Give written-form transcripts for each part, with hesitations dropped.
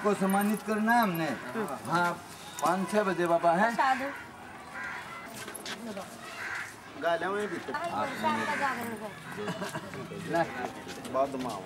आपको सम्मानित करना है हमने। हाँ 5-6 बजे बाबा है। गालियां में भी बहुत माँ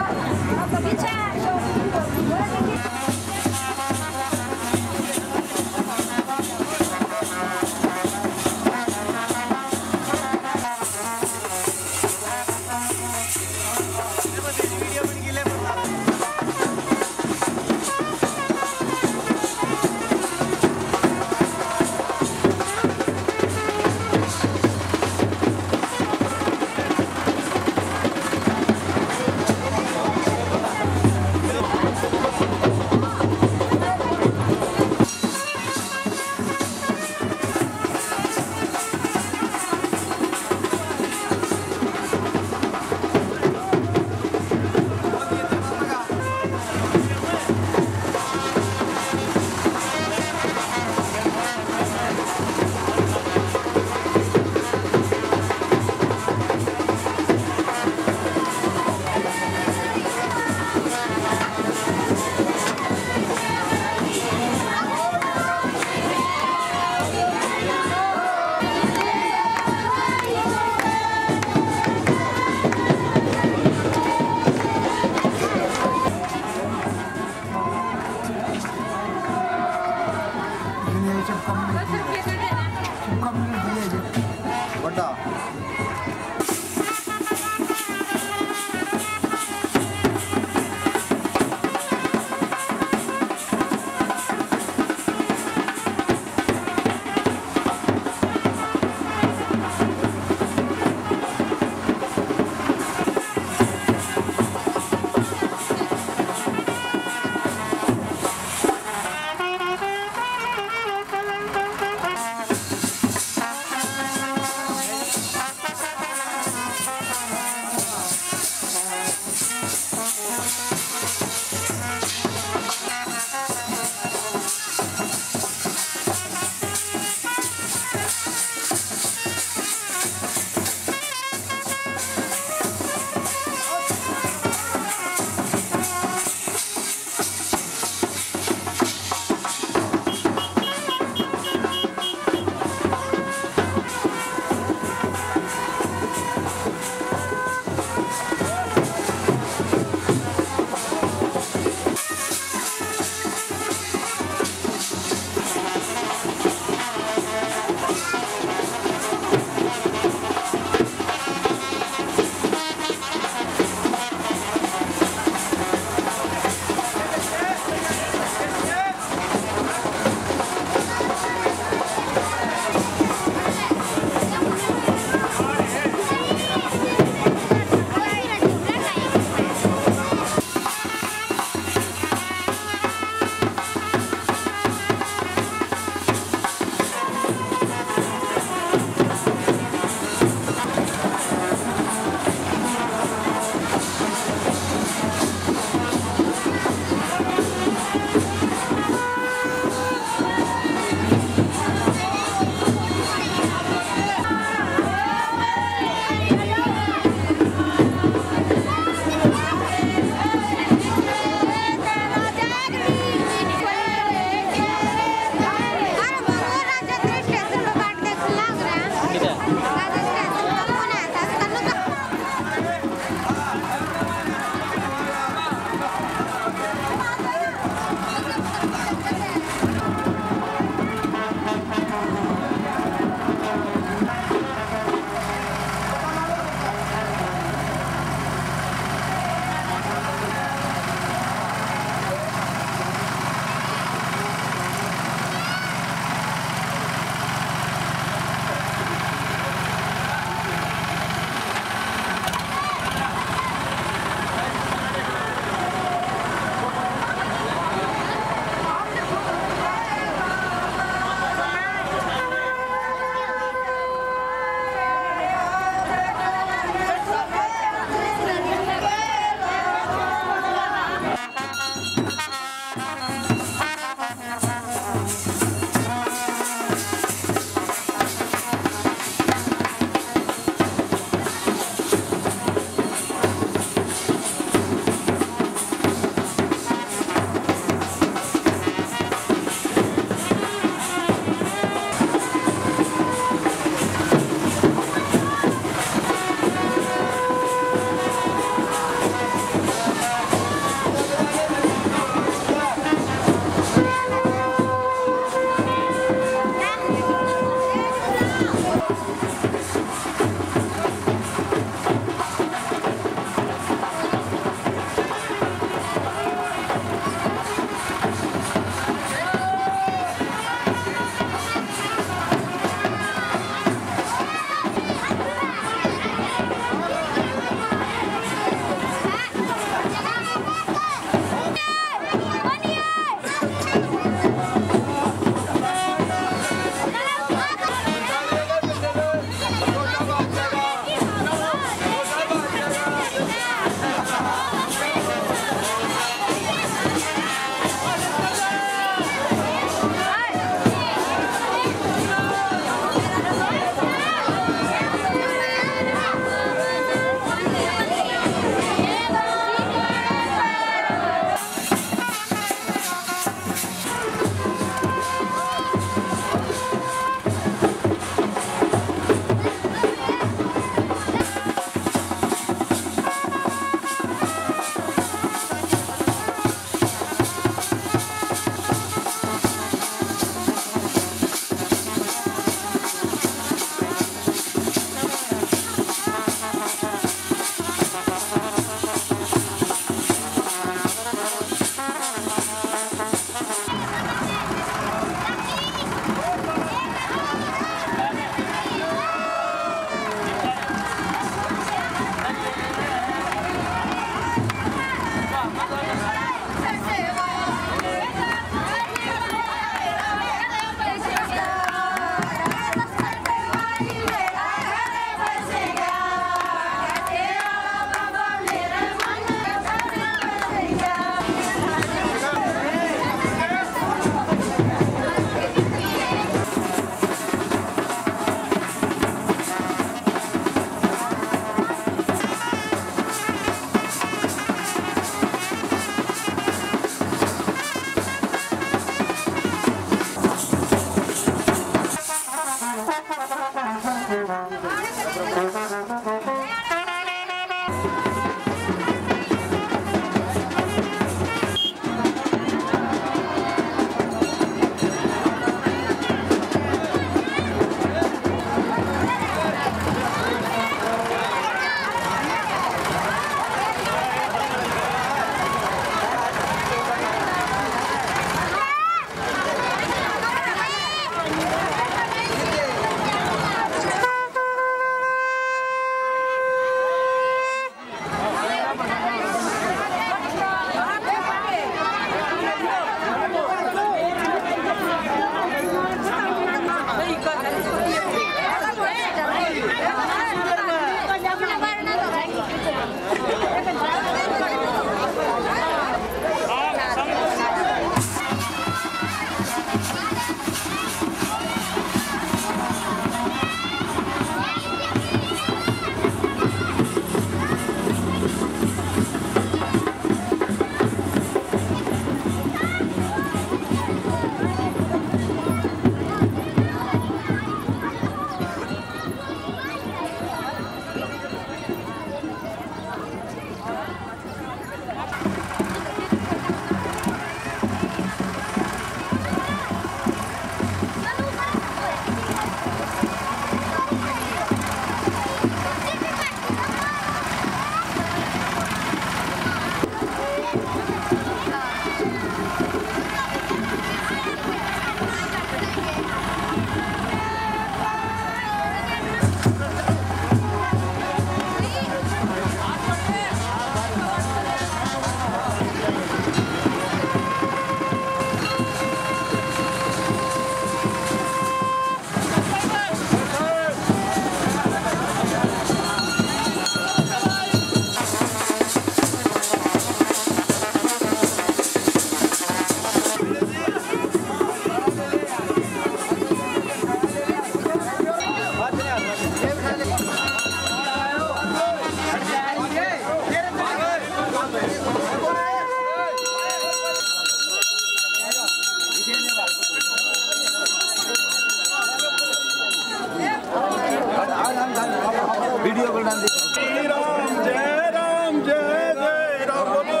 वीडियो बना दी। जय राम जय जय राम बोलो।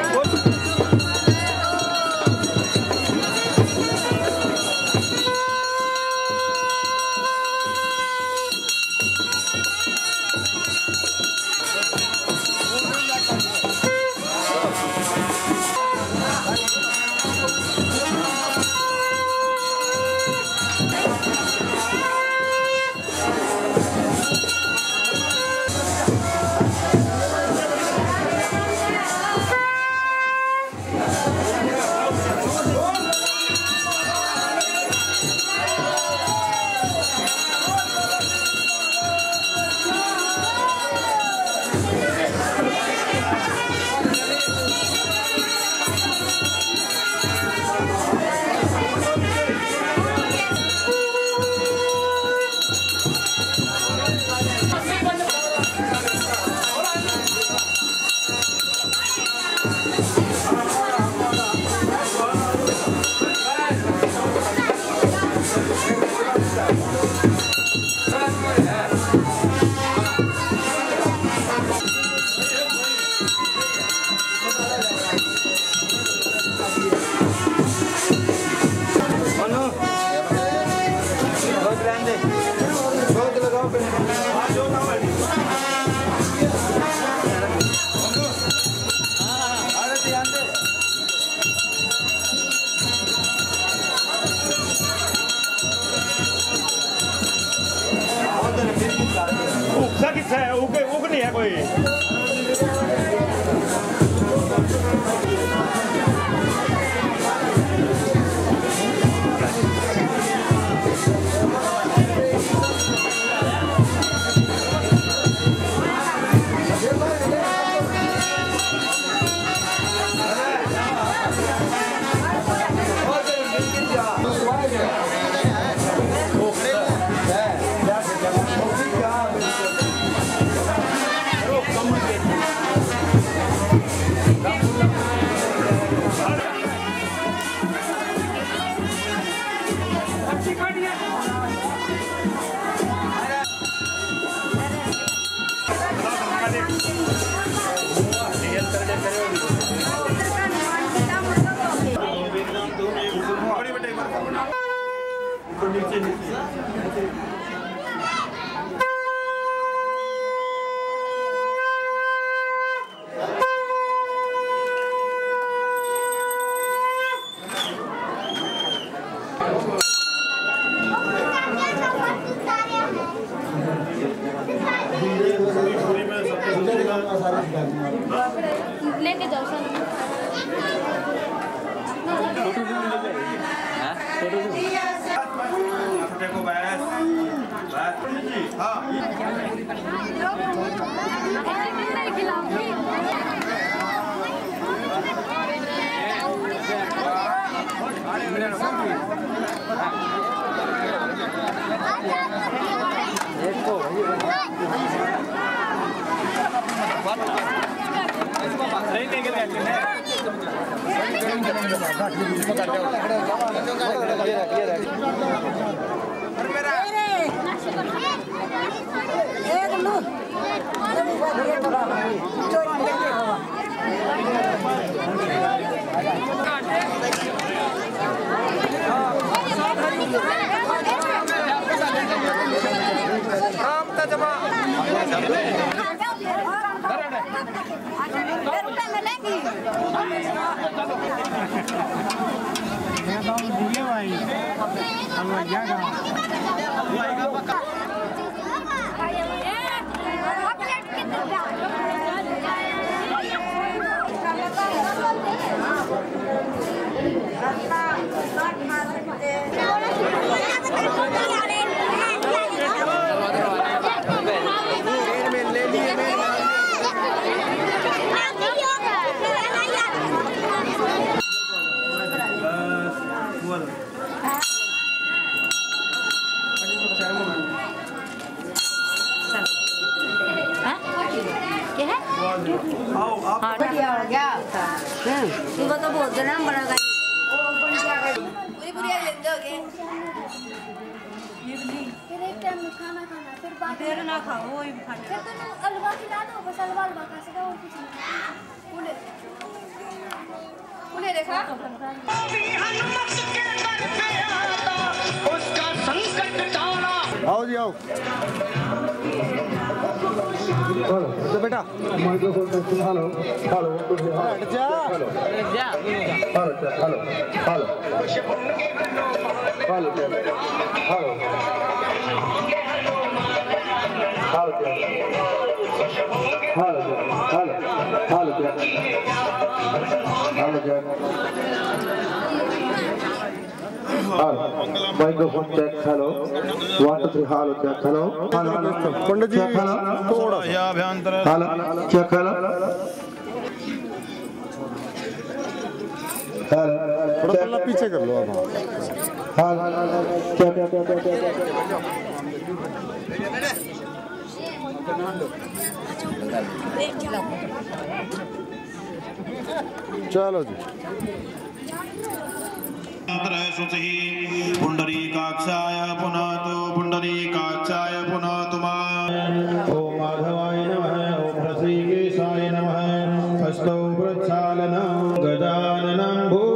उग नहीं है कोई। लेके जाओ सर। देखो बस हाँ हाँ बढ़िया हो गया। तू तो बहुत बड़ा फिर एक टाइम खाना खाना फिर बात देर ना खाओ वही भी खाने फिर तो अलवा खिला दो बस अलवा खा सका और कुछ नहीं उन्हें देखा आओ जी आओ तो बेटा माइक्रोफोन टेस्टिंग हेलो हेलो हट जा hello hello hello hello hello hello microphone check hello 1 2 3 hello check hello Pandit ji थोड़ा हेलो चेक हेलो थोड़ा पल्ला पीछे कर लो आप चलो जी पुंडरीकाक्षाय पुनः पुंडरीकाक्षाय पुनः तुमा ओम माधवाय नमः ओम ऋषिकेशाय नमः हस्तौ प्रक्षालनं गजाननं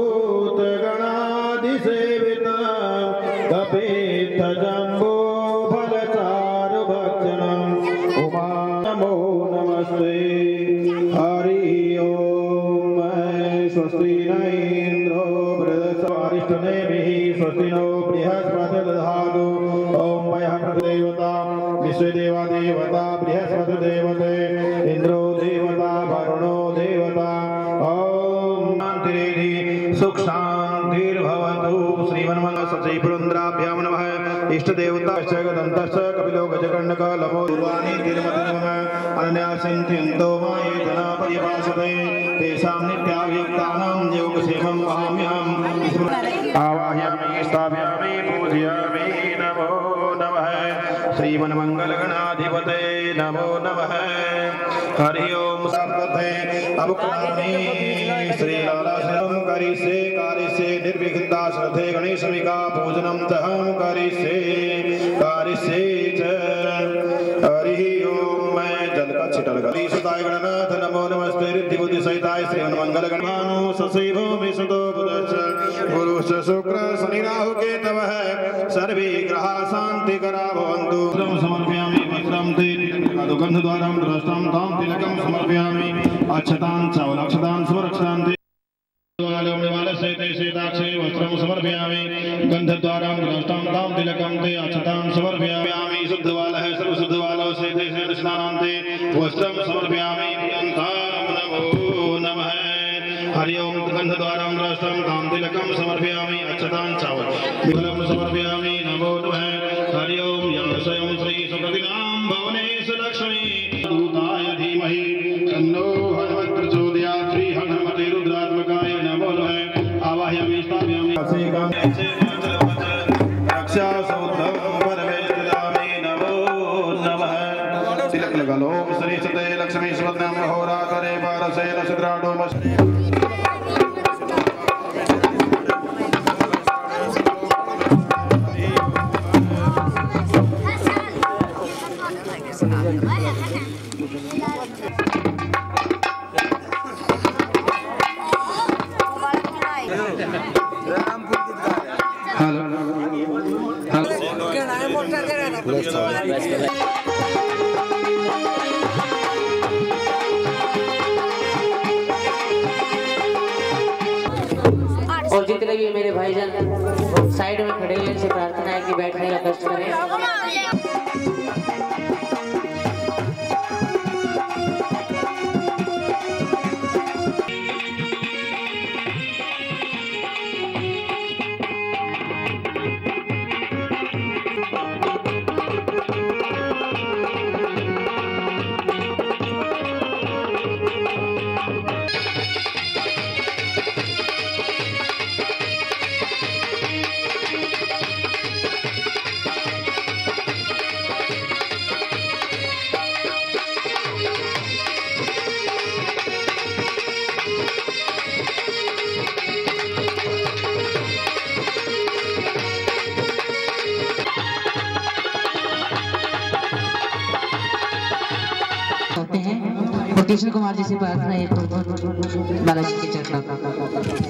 भूतगणाधिसेवितं कपित्थजम्बो फलचारुभक्षणम् उमा नमो नमस्ते हरि ओम स्वस्ति न इन्द्रो बृहस्पतिर्नेमिः स्वस्ति नो बृहस्पतिर्दधातु ओम वयः देवता विश्वदेवा देवता बृहस्पतिर्देवते इंद्रो देवता वरुणो देवता ओम शान्तिरेधि सुख शान्तिर्भवतु श्रीमन्मंगल सचि पुरन्द्राभ्यां नमः इष्ट देवता गदन्तश्च कपिलो गजकर्णक लभो दुर्वाणी तिरुमतिनमः अनन्यासिन्त्यन्तो मायेतना परिभाषते तेषां नित्याभियुक्तानां योगक्षेमं वहाम्यहम् आवाहयामि स्थापयामि पूजयामि नमो नमः श्रीमन्मंगलगणाधिपते नमो नमः हरि ओम सप्तते अवक्रामि श्री लाला श्रम करिष्ये कार्यस्य निर्विघ्नता श्रद्धे गणेशमिका पूजनं तहं करिष्ये च हरि ओम मैं जल का छिटल गरी सुताय गणनाथ नमो नमस्ते रिद्धि बुद्धि सहिताय श्रीमन्मंगल गणभानु ससेव विशुद्धो बुधश्च गुरुश्च शुक्र शनि राहु केतवः सर्वे ग्रहा शान्तिकरा भवन्तु समर्पयामि वस्त्रं ते गन्धद्वारं द्रष्टां तां तिलकं समर्पयामि अक्षतां चवलक्षतां सुरक्षां ते वस्त्रं समर्पयामि गन्धद्वारं द्रष्टां तां तिलकं ते अक्षतां समर्पयामि शुद्धवालः सर्वशुद्धवालः सेते स्नानान्ते वस्त्रं समर्पयामि नमो नमः हरि ओम गन्धद्वारं द्रष्टां तां तिलकं समर्पयामि अक्षतां चवलं समर्पयामि नमो नमः हरि ओम स्वयं श्री सुकृतिनां भवनेश लक्ष्मी दूताय धीमहि तन्नो हनुमत् प्रचोदयात् श्री हनुमते रुद्रात्मकाय नमो नमः आवाहयामि स्थापयामि रक्षा सूत्रं परमेष्ठिदामि नमो नमः तिलक लगा लो श्री सते लक्ष्मी स्वदं होराकरे पारसे नक्षत्राडो मस्ते और जितने भी मेरे भाईजान साइड में खड़े हैं इनसे प्रार्थना है कि बैठने का कष्ट करें। और कृष्ण कुमार जी से प्रार्थना है बालाजी के चरणों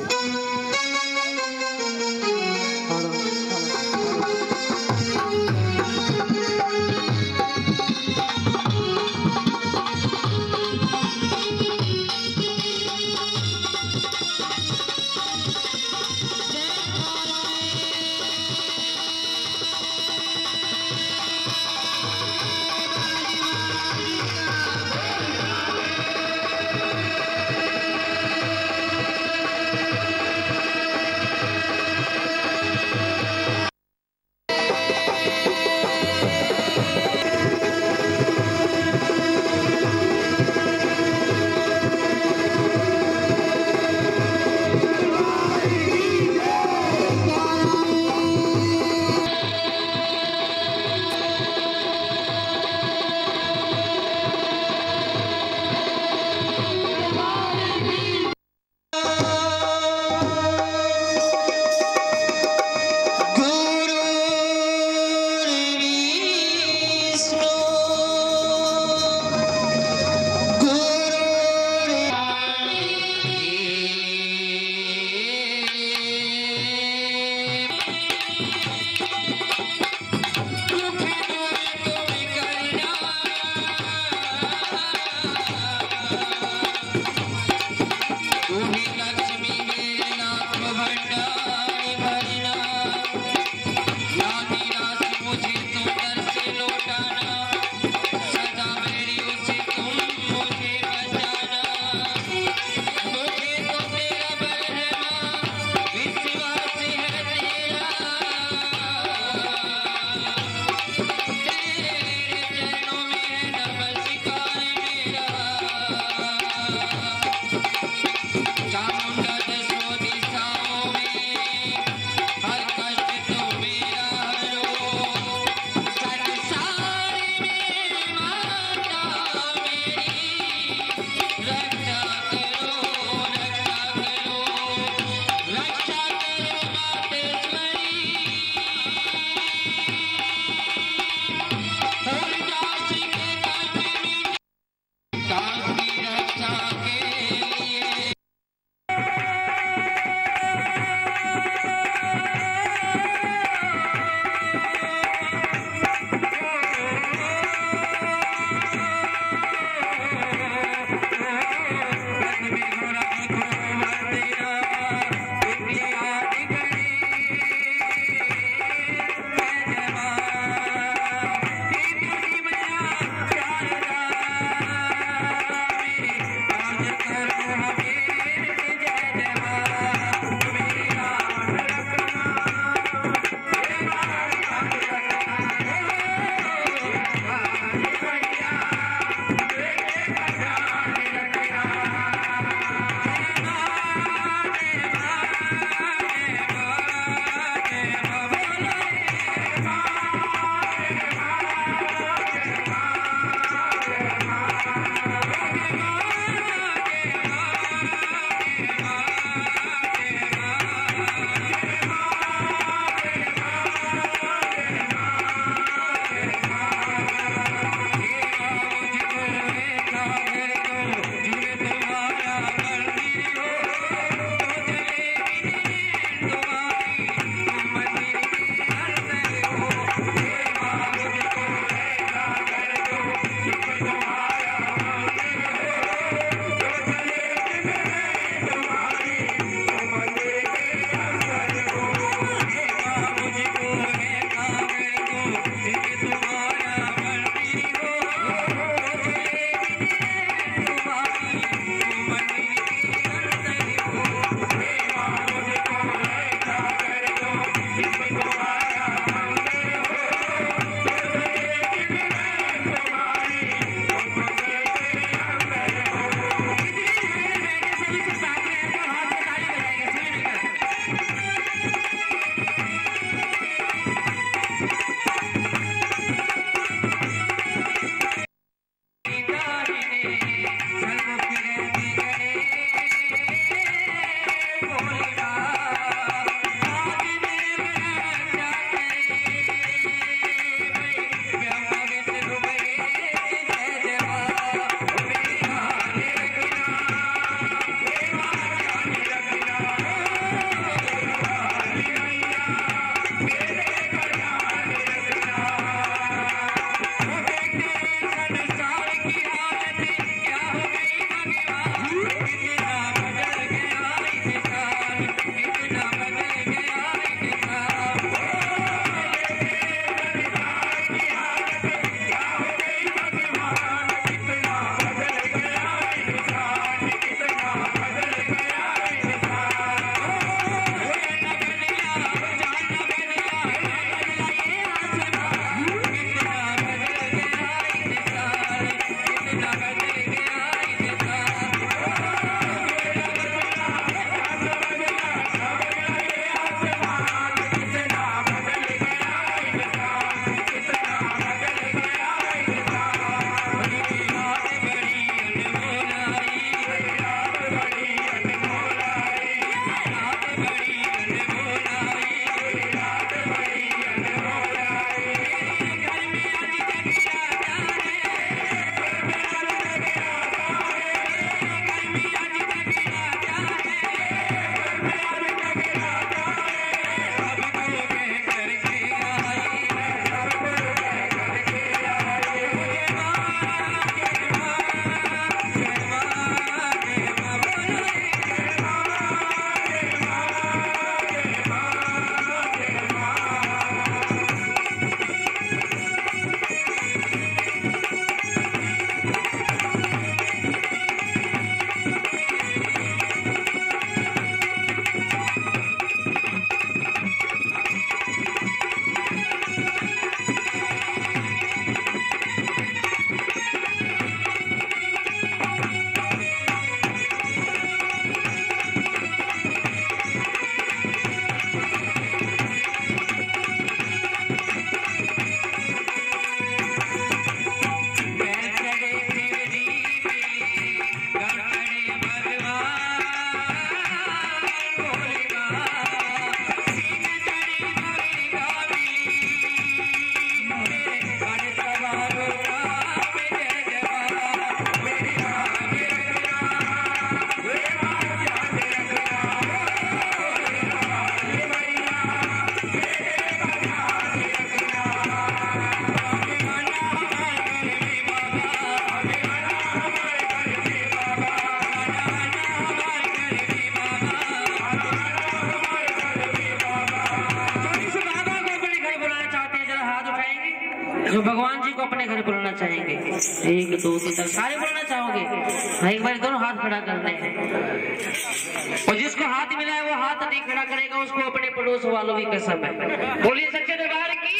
जो भगवान जी को अपने घर बुलाना चाहेंगे, 1 2 3 तक सारे बुलाना चाहोगे, एक बार दोनों हाथ खड़ा करने हैं। और जिसको हाथ मिला है वो हाथ नहीं खड़ा करेगा, उसको अपने पड़ोस वालों की कसम है। बोलिए सच्चे दरबार की।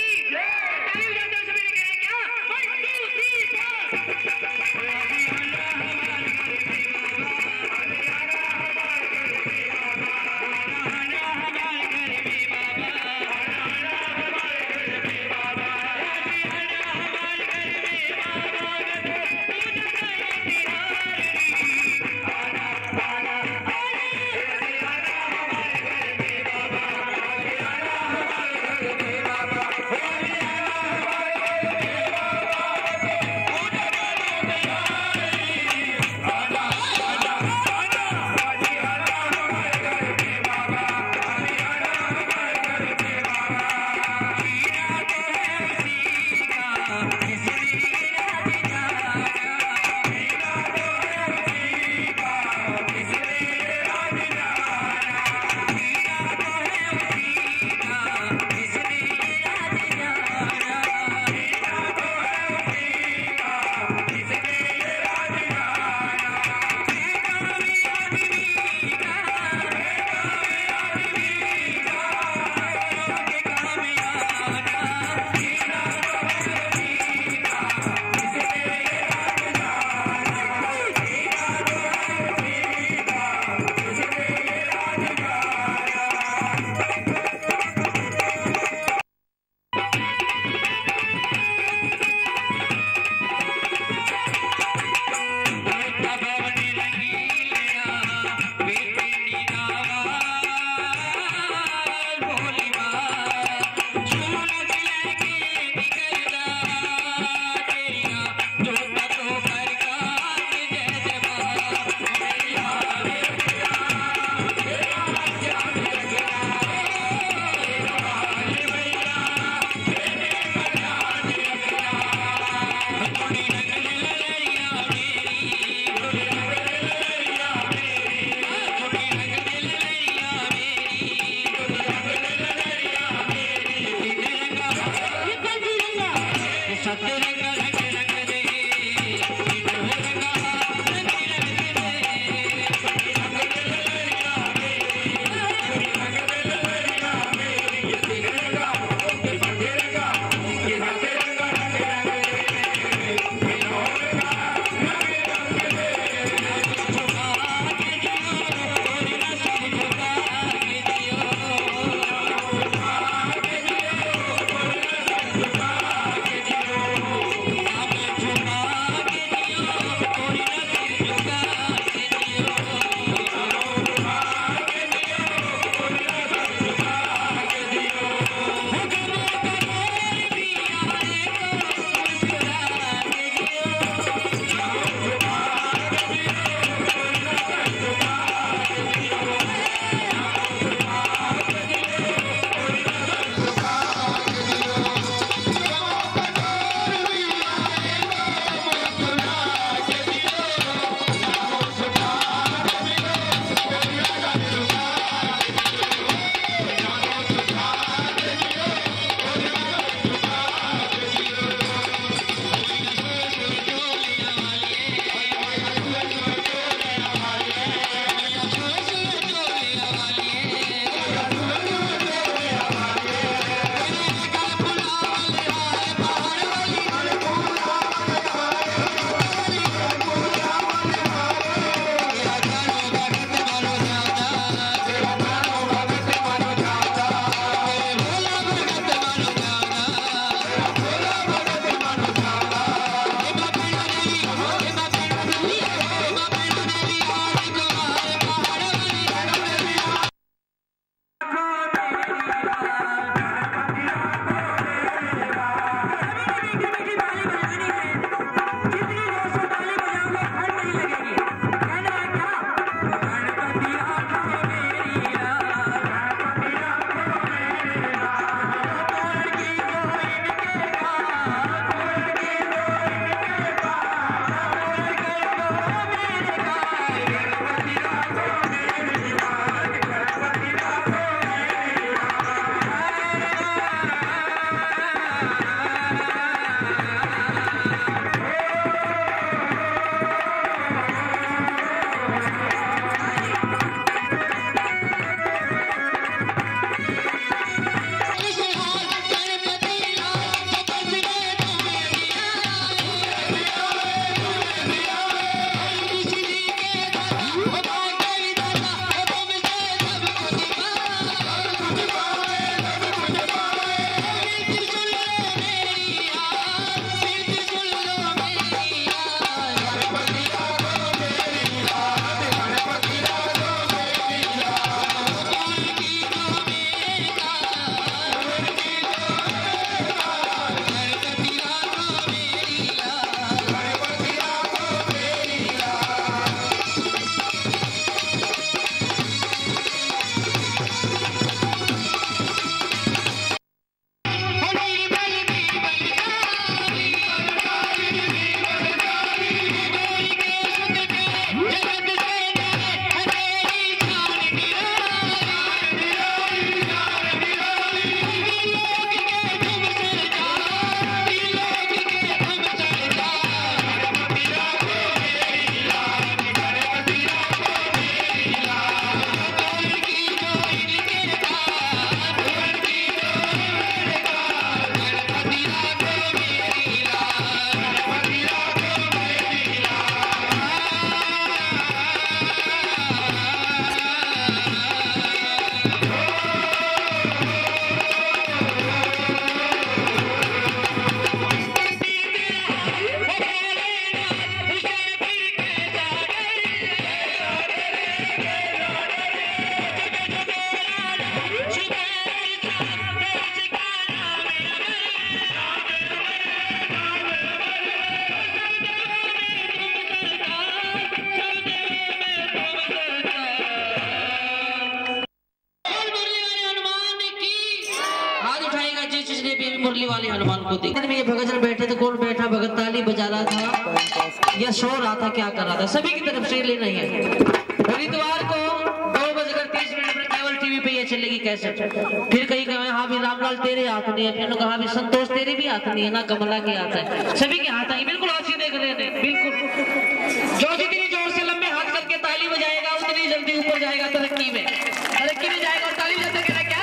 मुरली वाले हनुमान को देख में ये भगत बैठे थे, कौन बैठा भगत ताली बजा रहा था या सो रहा था, क्या कर रहा था, सभी की तरफ से ले नहीं है। हरिद्वार को 2:30 पर केवल टीवी पे ये चलेगी कैसेट। फिर कहीं कहा हाँ भी रामलाल तेरे हाथ नहीं है, फिर कहा भी संतोष तेरे भी हाथ नहीं है ना, कमला के हाथ है, सभी के हाथ है। बिल्कुल अच्छी देख रहे थे, बिल्कुल जो जितनी जोर से लंबे हाथ करके ताली बजाएगा उतनी जल्दी ऊपर जाएगा, तरक्की में जाएगा। और ताली बजाते कहना क्या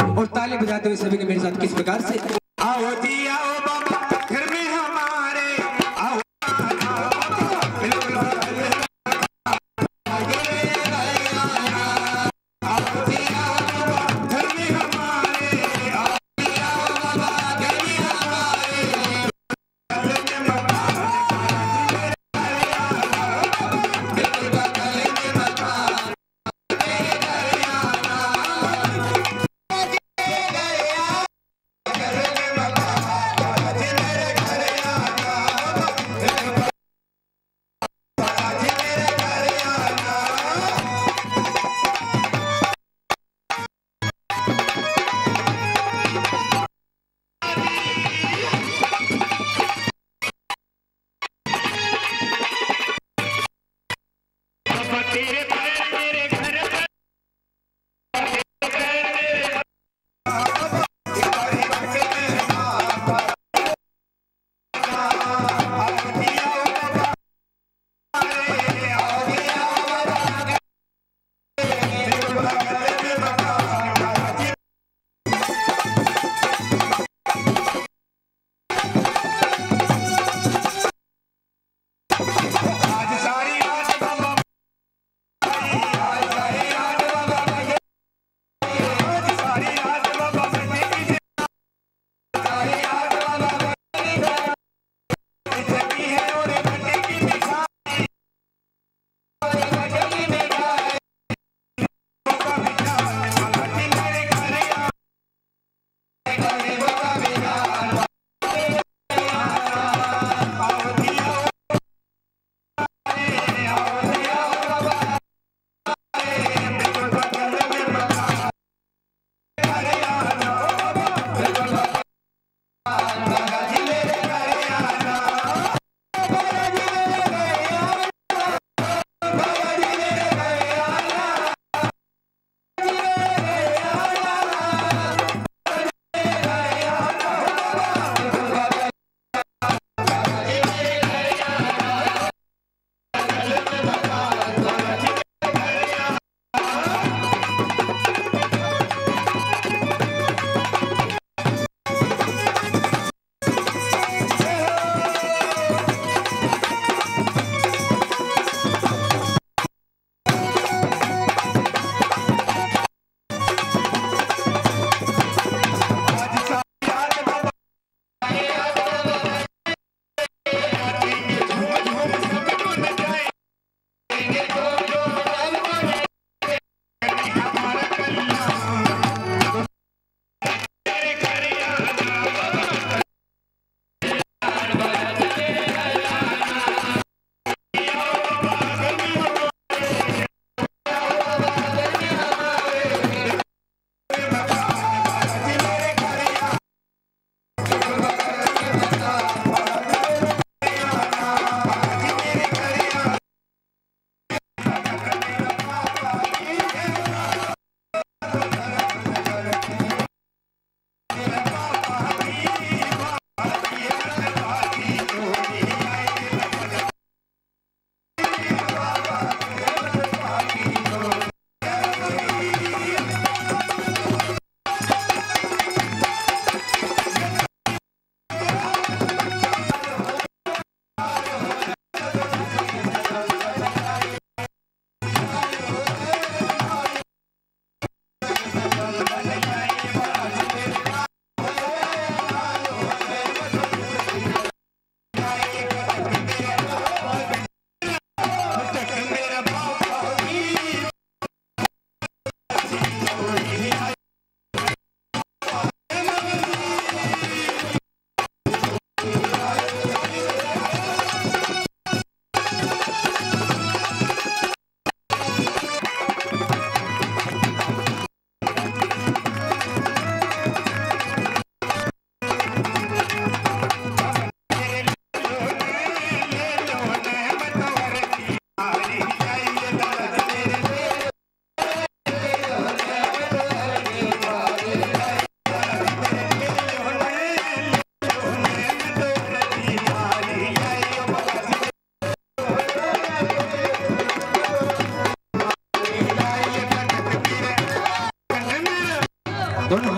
और ताली बजाते हुए सभी के मेरे साथ किस प्रकार से आओ जी आओ बाबा घर में हमारे आओ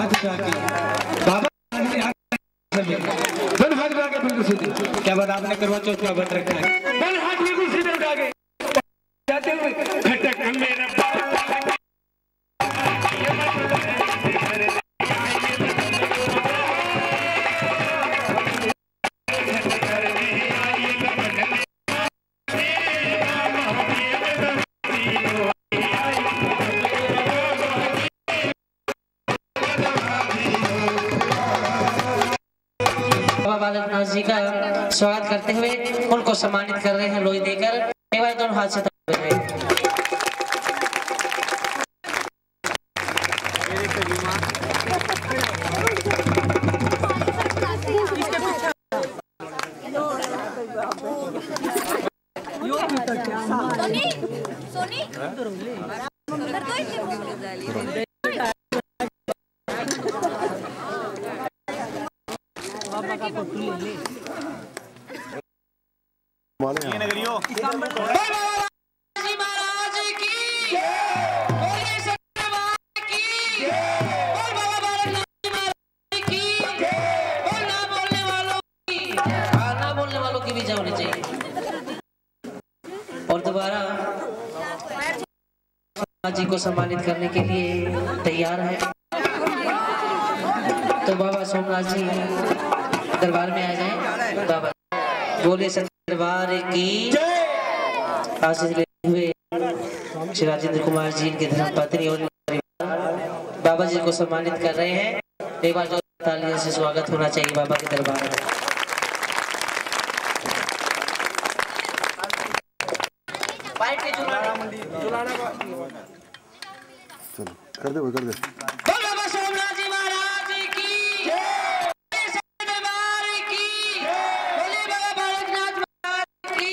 हाथ उठा के बाबा दोनों हाथ उठा के बिल्कुल सीधे। क्या बात आपने करवा चौथ का व्रत रखा है? दोनों हाथ बिल्कुल सीधे उठा के जाते हुए खटक मेरा बालकनाथ जी का स्वागत करते हुए उनको सम्मानित कर रहे हैं लोई देकर। एक बार दोनों हाथ से और दोबारा जी को सम्मानित करने के लिए तैयार है। तो बाबा सोमनाथ जी दरबार में आ जाए। बाबा बोले सच्चे दरबार की आशीष लेते हुए श्री राजेंद्र कुमार जी इनके धर्मपत्नी और बाबा जी को सम्मानित कर रहे हैं। एक बार जो तालियों से स्वागत होना चाहिए बाबा के दरबार में। चलो कर दे कर दे। बाबा सोमनाथ जी महाराज की दरबार की बोले बाबा बालकनाथ महाराज की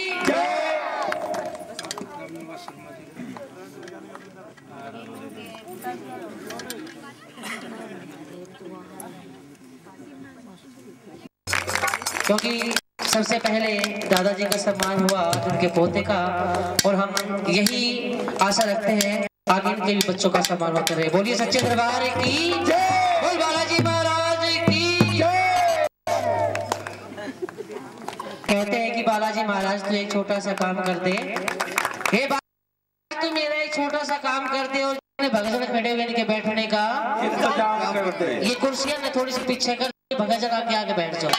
क्योंकि सबसे पहले दादाजी का सम्मान हुआ उनके पोते का, और हम यही आशा रखते हैं आगे इनके भी बच्चों का सम्मान होता रहे। बोलिए सच्चे दरबार की जय, बोल बालाजी महाराज की जय। कहते हैं कि बालाजी महाराज तू एक छोटा सा काम कर दे, हे बालाजी तू मेरा एक छोटा सा काम कर दे और भगत खड़े हुए इनके बैठने का इंतजाम कर दे। ये कुर्सियां ने थोड़ी सी पीछे कर, भगत जगह के आगे बैठ जाओ।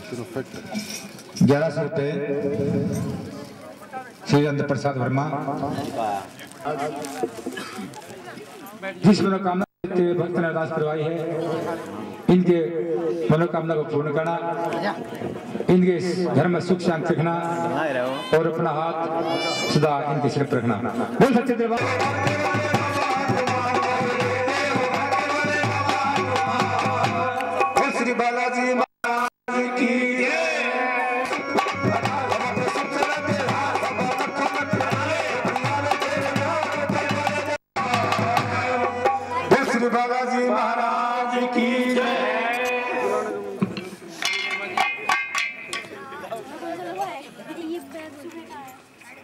₹1100 श्री अंध प्रसाद वर्मा। जिस मनोकामना भक्त ने अरदास करवाई है, इनके मनोकामना को पूर्ण करना, इनके घर में सुख शांति रखना और अपना हाथ सदा इनके सिर पर रखना। बोल सच्चे दरबार श्री बालाजी महाराज की श्री बालाजी महाराज की ये बैग उठा है।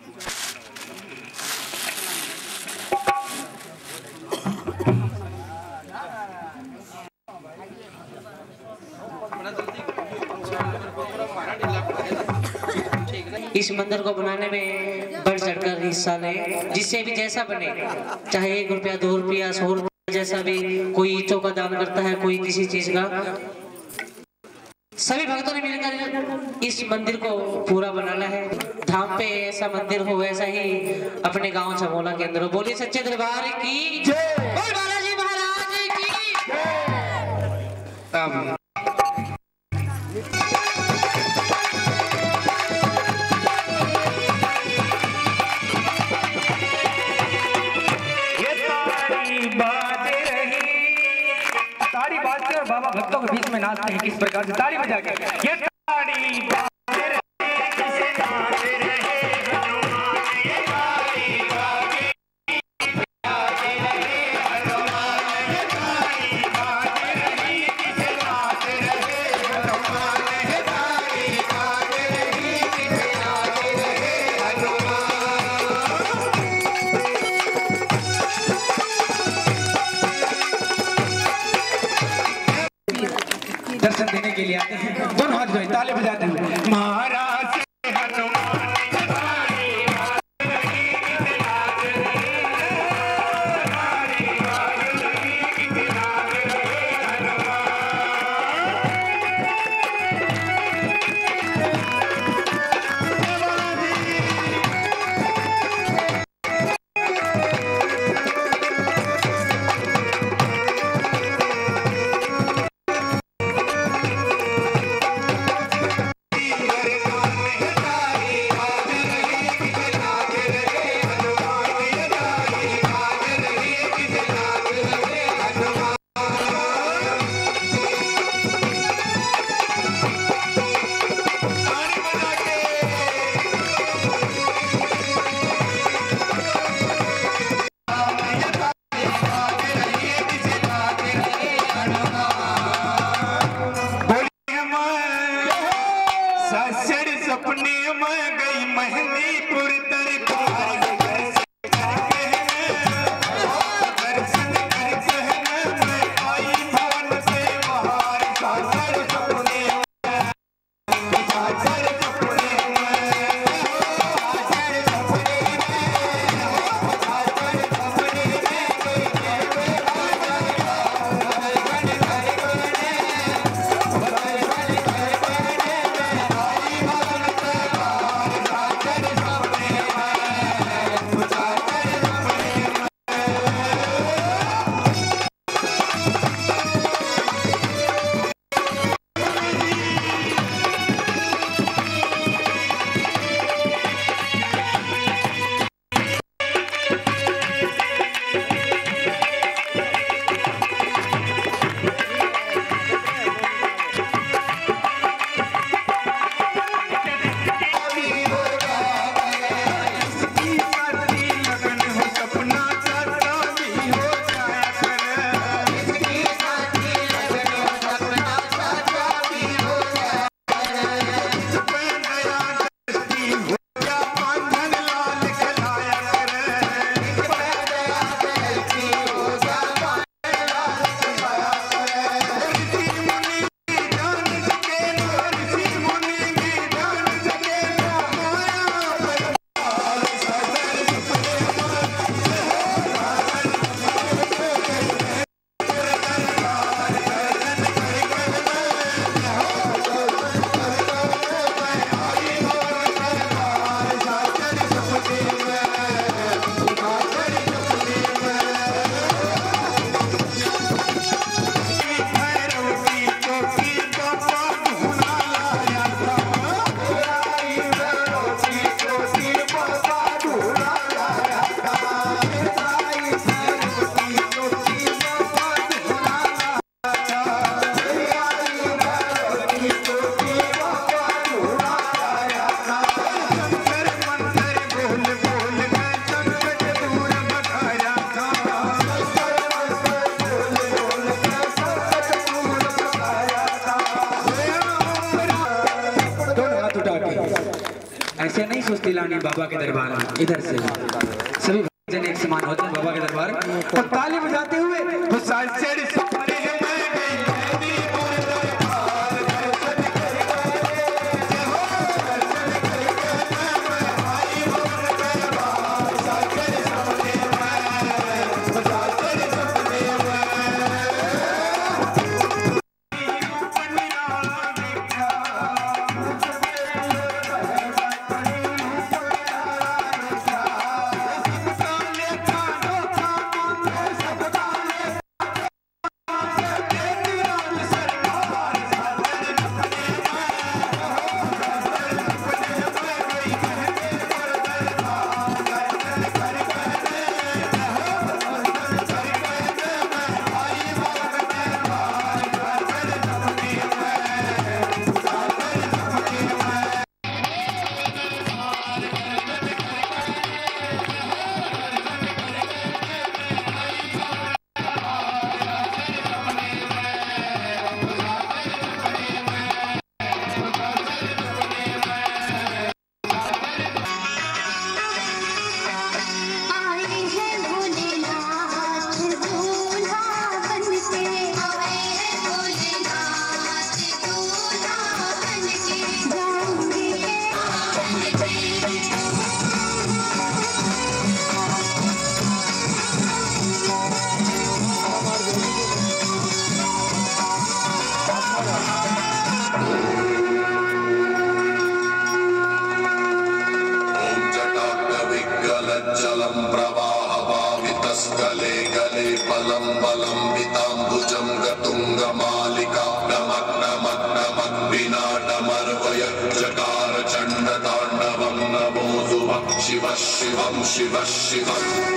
इस मंदिर को बनाने में बढ़ चढ़कर हिस्सा लें, जिससे भी जैसा बने, चाहे ₹1, ₹2, ₹100, जैसा भी, कोई ईंटों का दान करता है, कोई किसी चीज का। सभी भक्तों ने मिलकर इस मंदिर को पूरा बनाना है। धाम पे ऐसा मंदिर हो, ऐसा ही अपने गांव चमोला के अंदर हो। बोलिए सच्चे दरबार की जय, बोल बालाजी महाराज की जय। ताड़ी बाजते और बाबा भक्तों के बीच में नाचते हैं किस प्रकार से, ताड़ी बजा के। ये ताड़ी बाजते रहे, किसे नाचते रहे, हनुमान ये ताड़ी बाजे, बाजे रहे, हनुमान ये ताड़ी बाजे रही, किसे नाचते रहे, हनुमान ये ताड़ी बाजे रही, किसे नाचते रहे, हनुमान। दर्शन देने के लिए आते हैं, दोनों हाथ जोड़े ताली बजाते हैं। महाराज हनुमान नहीं सोचती लानी बाबा के दरबार में। इधर से सभी जन एक समान होते हैं बाबा के दरबार और ताली बजाते हुए शिव शिवम शिव शिवम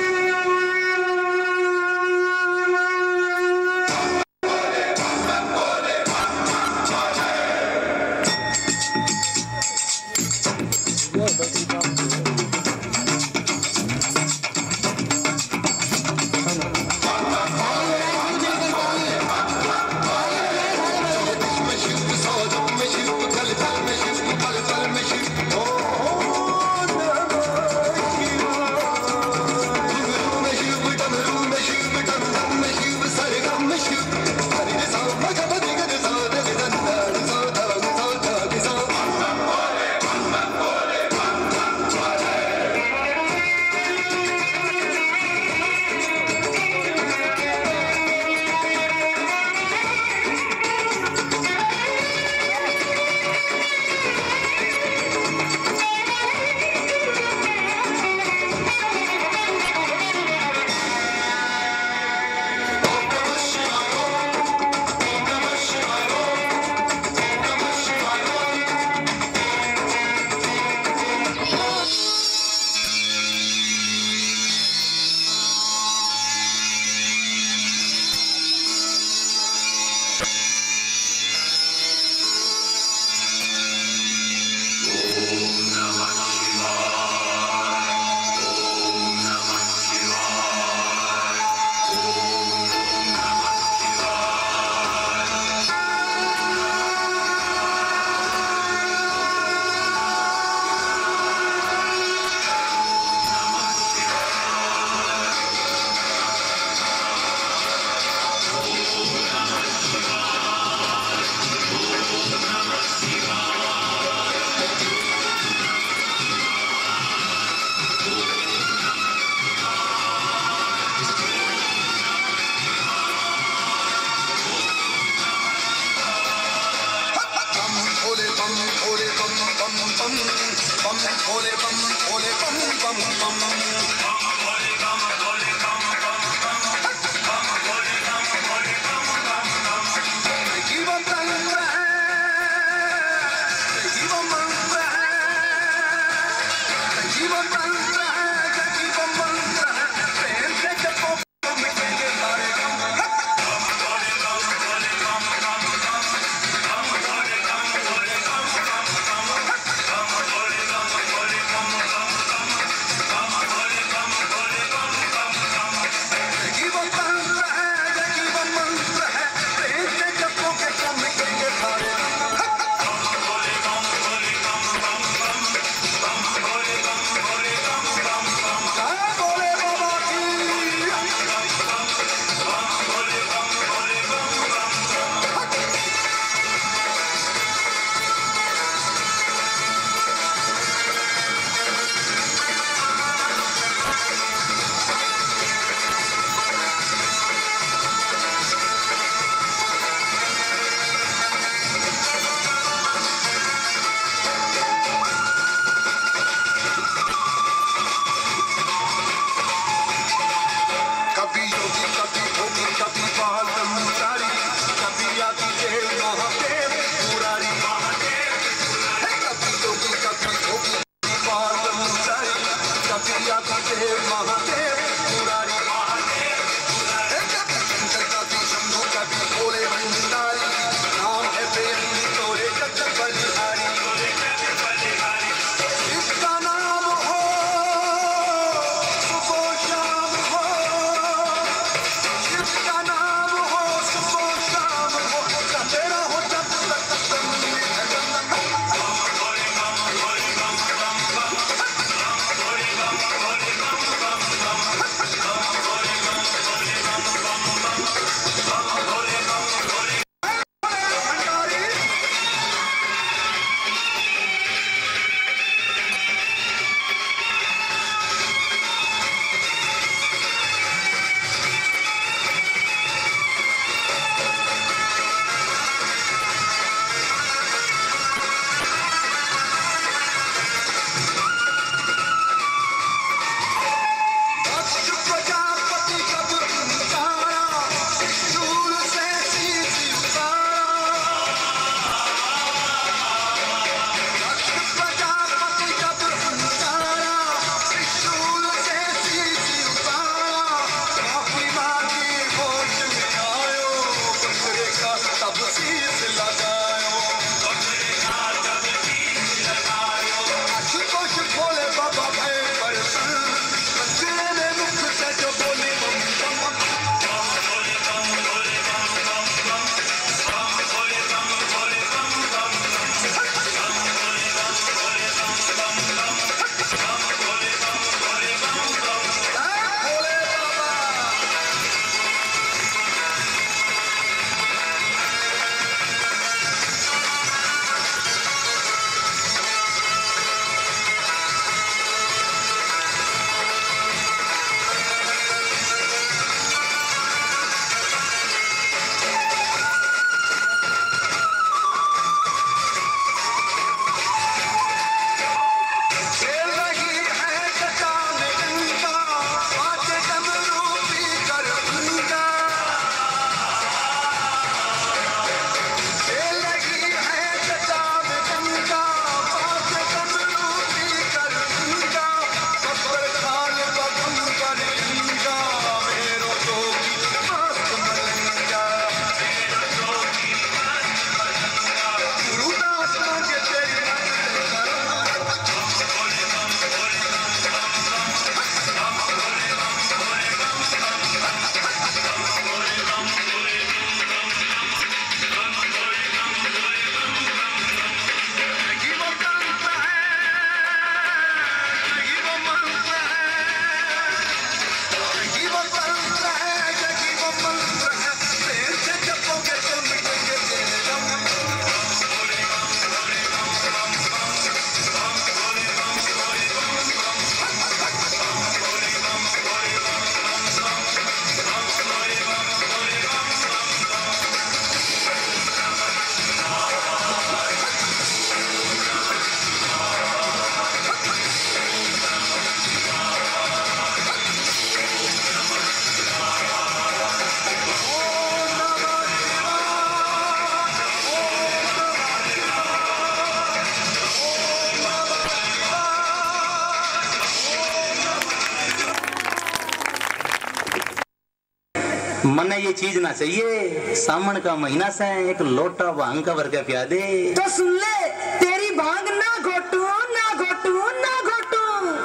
मने ये चीज ना चाहिए, सावन का महीना से एक लोटा भांग का भर के पिया दे। तो सुन ले, तेरी भांग ना घोटू ना घोटू ना घोटू।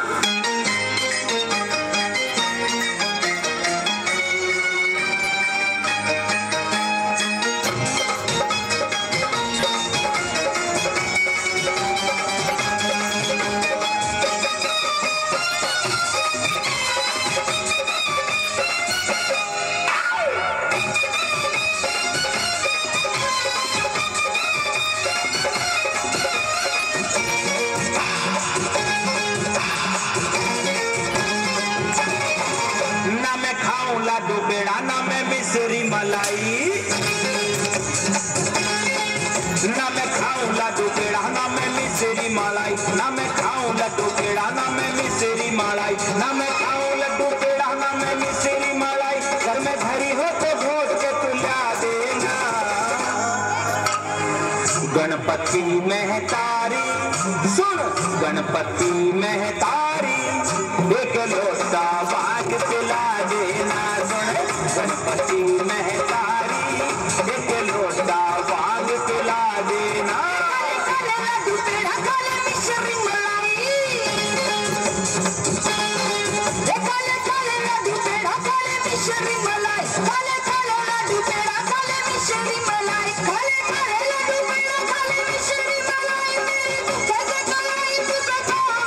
लाडू पेड़ा ना मैं मिश्री मलाई, ना मैं खाऊं लाडू पेड़ा ना मैं मिश्री मलाई, ना मैं खाऊं लड्डू पेड़ा ना मैं मिश्री मलाई, ना मैं खाऊं लड्डू पेड़ा ना मैं मिश्री मलाई। घर में घड़ी हो तो घोट के तुला देना। गणपति महतारी सुन, गणपति महतारी एक लोटा भाग पिला देना। गणपति महतारी एक लोटा भाग पिला देना। काले लड्डू पेड़ा काले मिश्री मलाई, काले काले लड्डू पेड़ा काले मिश्री मलाई, काले काले लड्डू पेड़ा काले मिश्री मलाई, काले काले लड्डू पेड़ा काले मिश्री मलाई। कैसे कलाई तुझे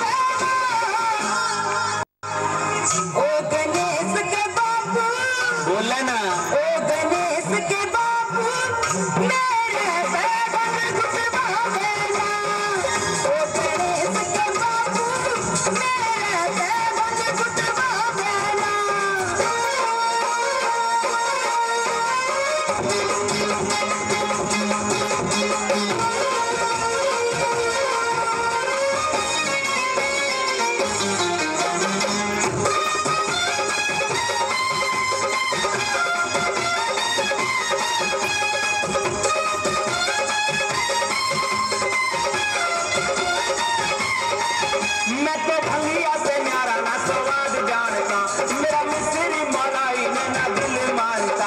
ओ गणेश के बाबू बोले ना, ओ गणेश के बाबू मेरे बैगन गुटवा देना। ओ गणेश के बाबू मेरे बैगन गुटवा देना। मैं तो भंगिया से न्यारा ना स्वाद जानता, मेरा मिश्री मलाई में ना दिल मानता।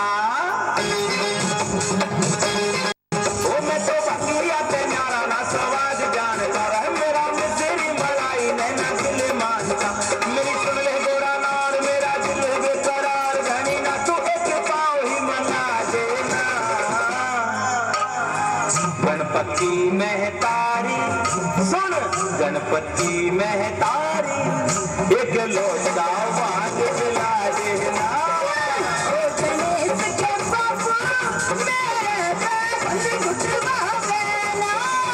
ओ मैं तो भंगिया से न्यारा ना स्वाद जानता, मेरा मिश्री मलाई में ना दिल मानता। मेरी सुन ले गोरा नार मेरा दिल बेकरार, घनी ना तू एक पाँव ही मना देना। गणपति महतारी सुन, गणपति महतारी एक लोटा भाग पिला देना। ओ गणेश के बाबू मेरे बैगन गुटवा देना।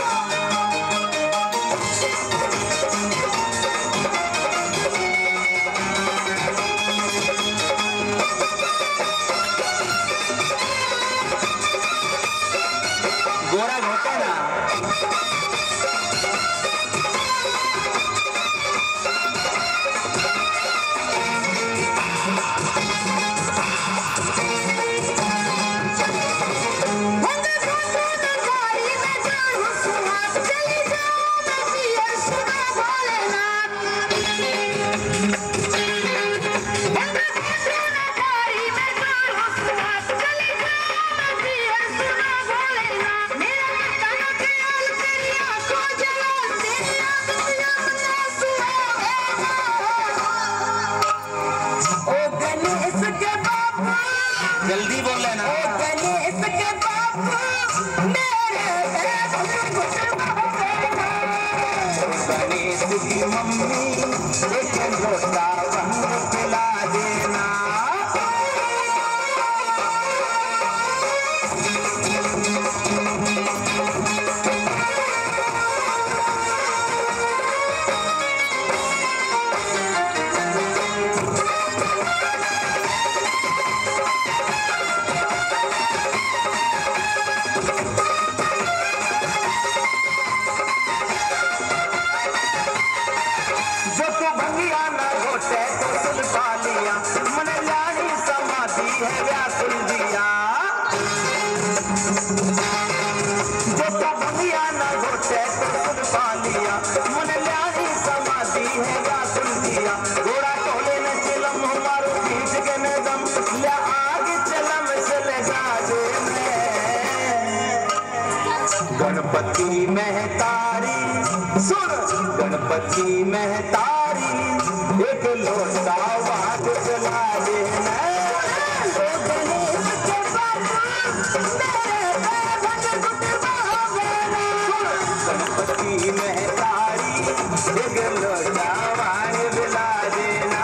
गोरा घोटा ना मेरा गणपति महतारी सुन गणपति महतारी एक लोटा वाद चला देना गणपति महतारी एक लोटा वाद दिला देना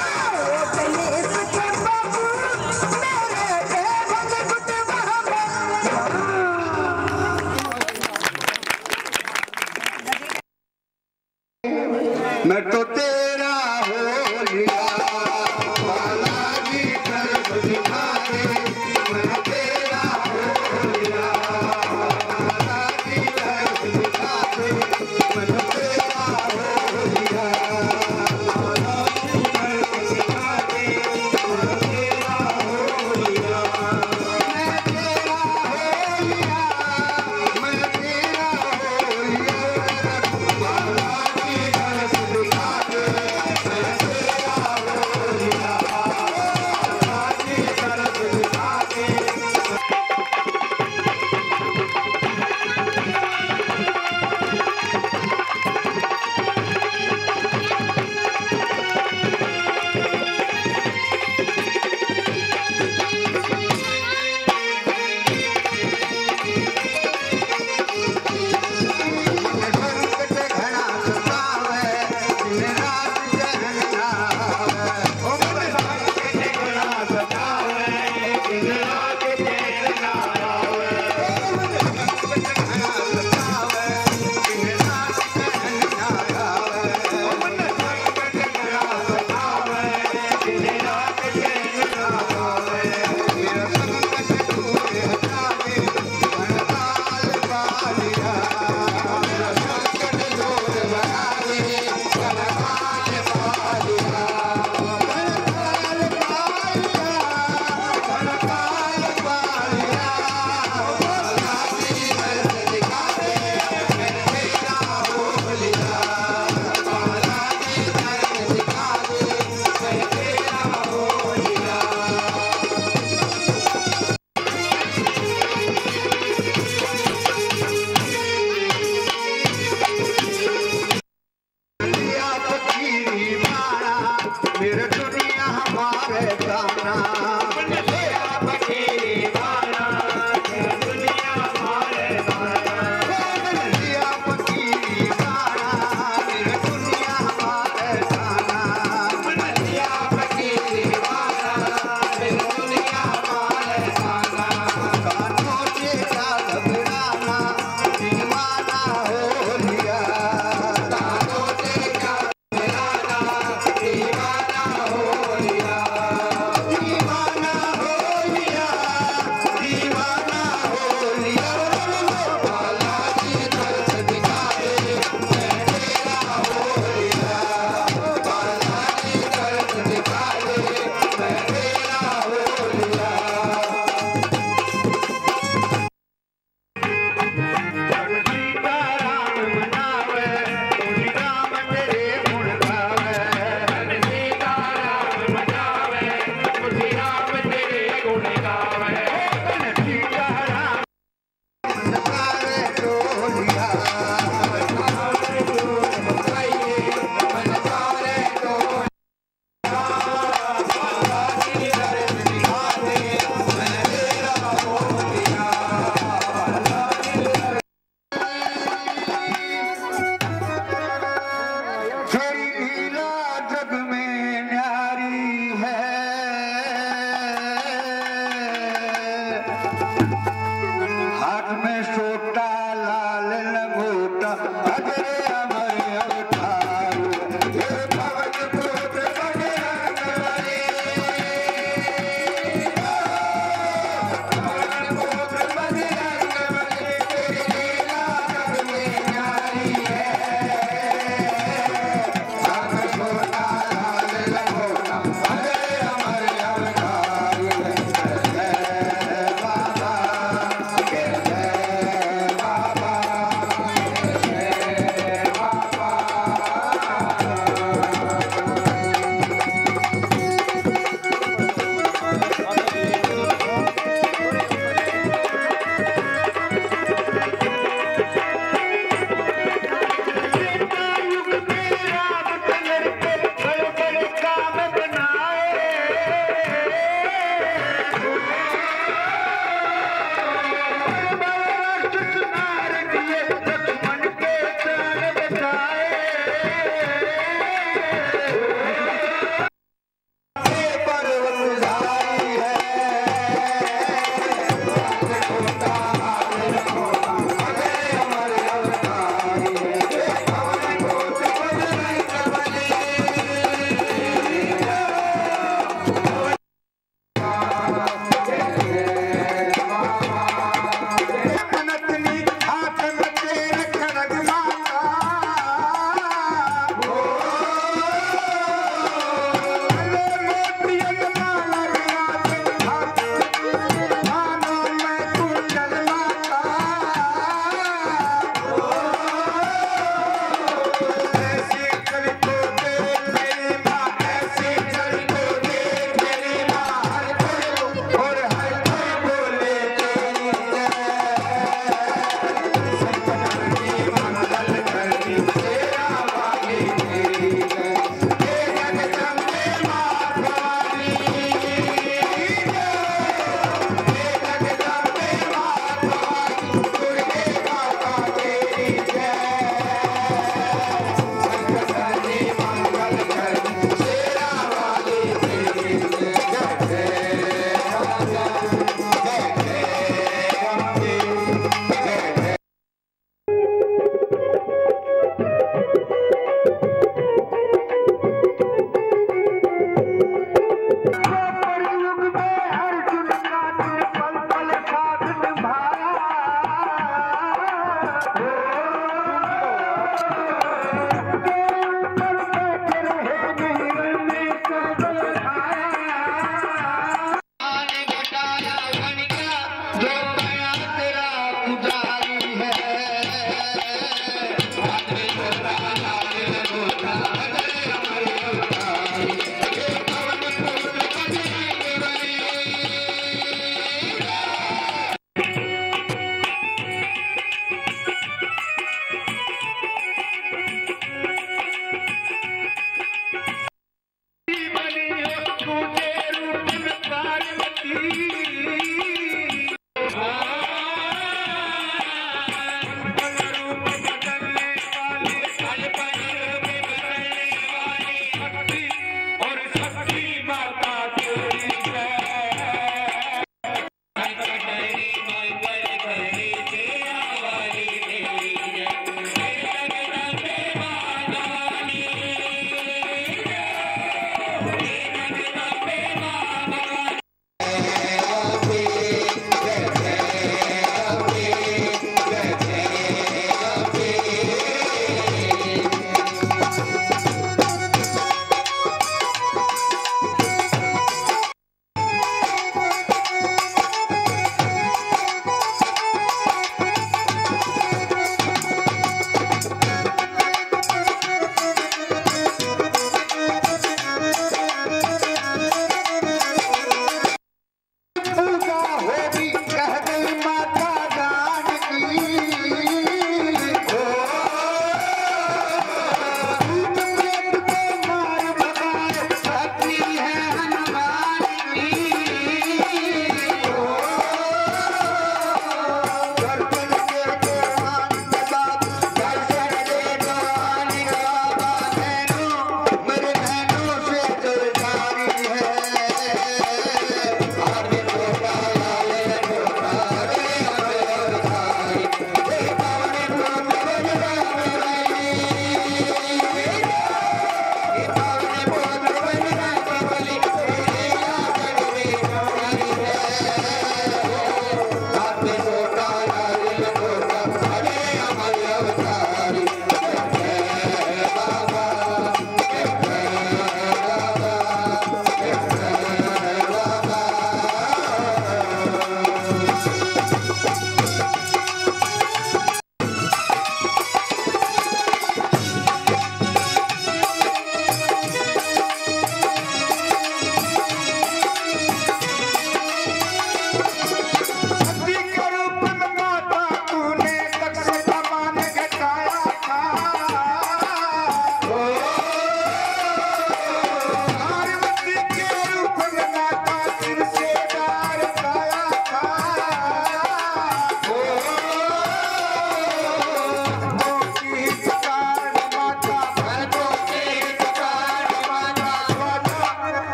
मैं तो तेरा हो लिया बालाजी तरफ दिखा दे मैं तेरा हो लिया बालाजी तरफ दिखा दे मैं तो तेरा हो लिया बालाजी तरफ दिखा दे मैं तेरा हो लिया मैं तेरा हो लिया मैं तेरा हो लिया बालाजी तरफ दिखा दे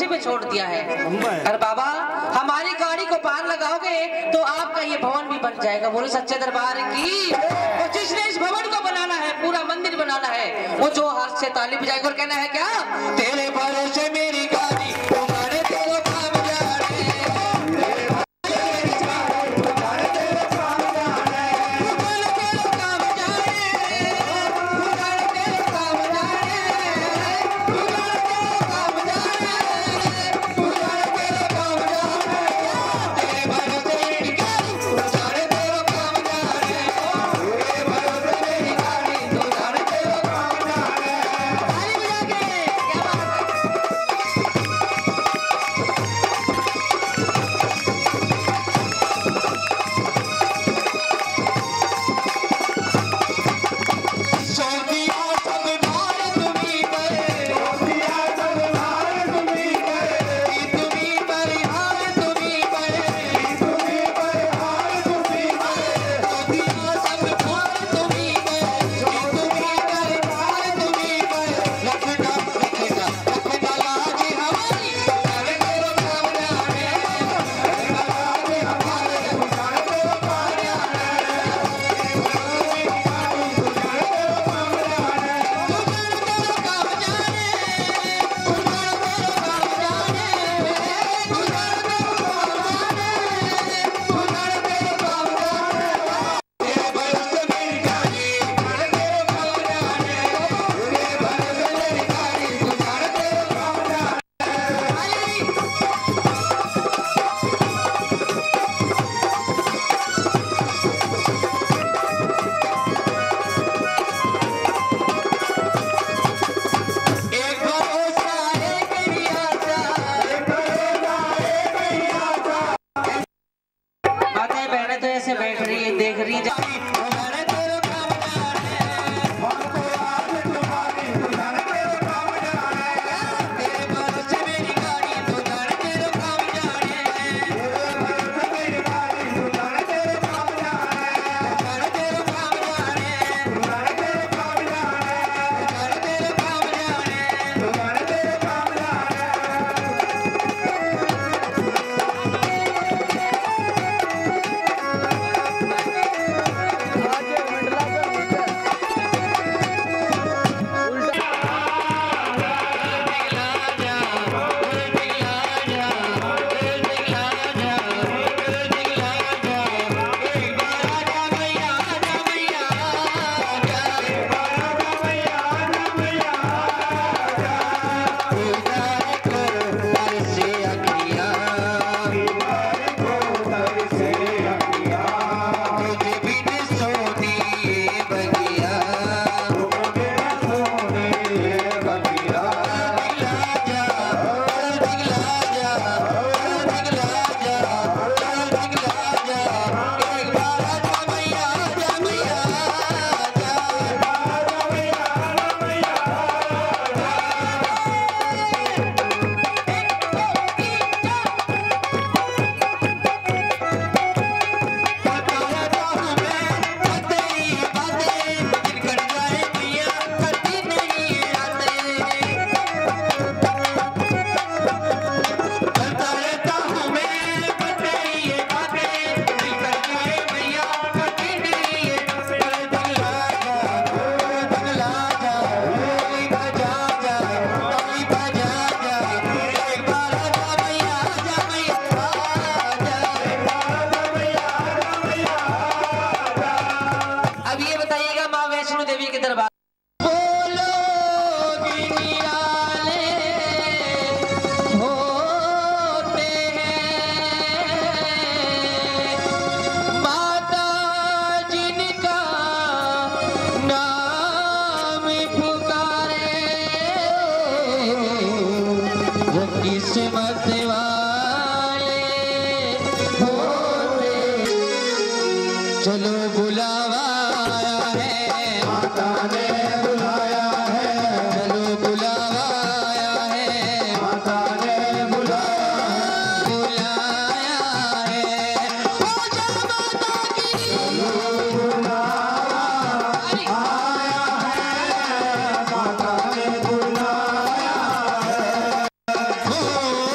पे छोड़ दिया है। अरे बाबा हमारी गाड़ी को पार लगाओगे तो आपका ये भवन भी बन जाएगा। बोलो सच्चे दरबार की। और जिसने इस भवन को बनाना है, पूरा मंदिर बनाना है, वो जो हाथ से ताली बजाएगा और कहना है क्या, तेरे भरोसे मेरी गाड़ी तुम्हारे तेरे काम जा रहे हैं। चलो बुलावा आया है, माता ने बुलाया है। चलो बुलावा आया है, माता ने बुलाया है। ओ जय माता की, चलो बुलावा आया है, माता ने बुलाया है।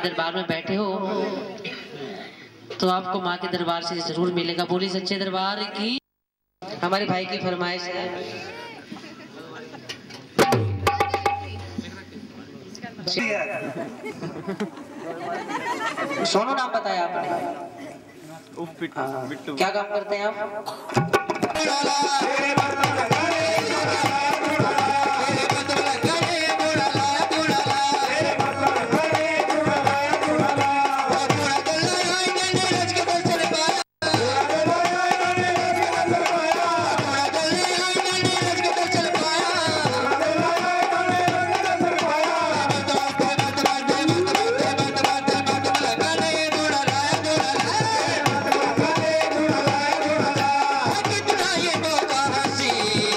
दरबार में बैठे हो तो आपको माँ के दरबार से जरूर मिलेगा। बोली सच्चे दरबार की। हमारे भाई की फरमाइश है। सोनू नाम बताया आपने? क्या काम करते हैं आप? See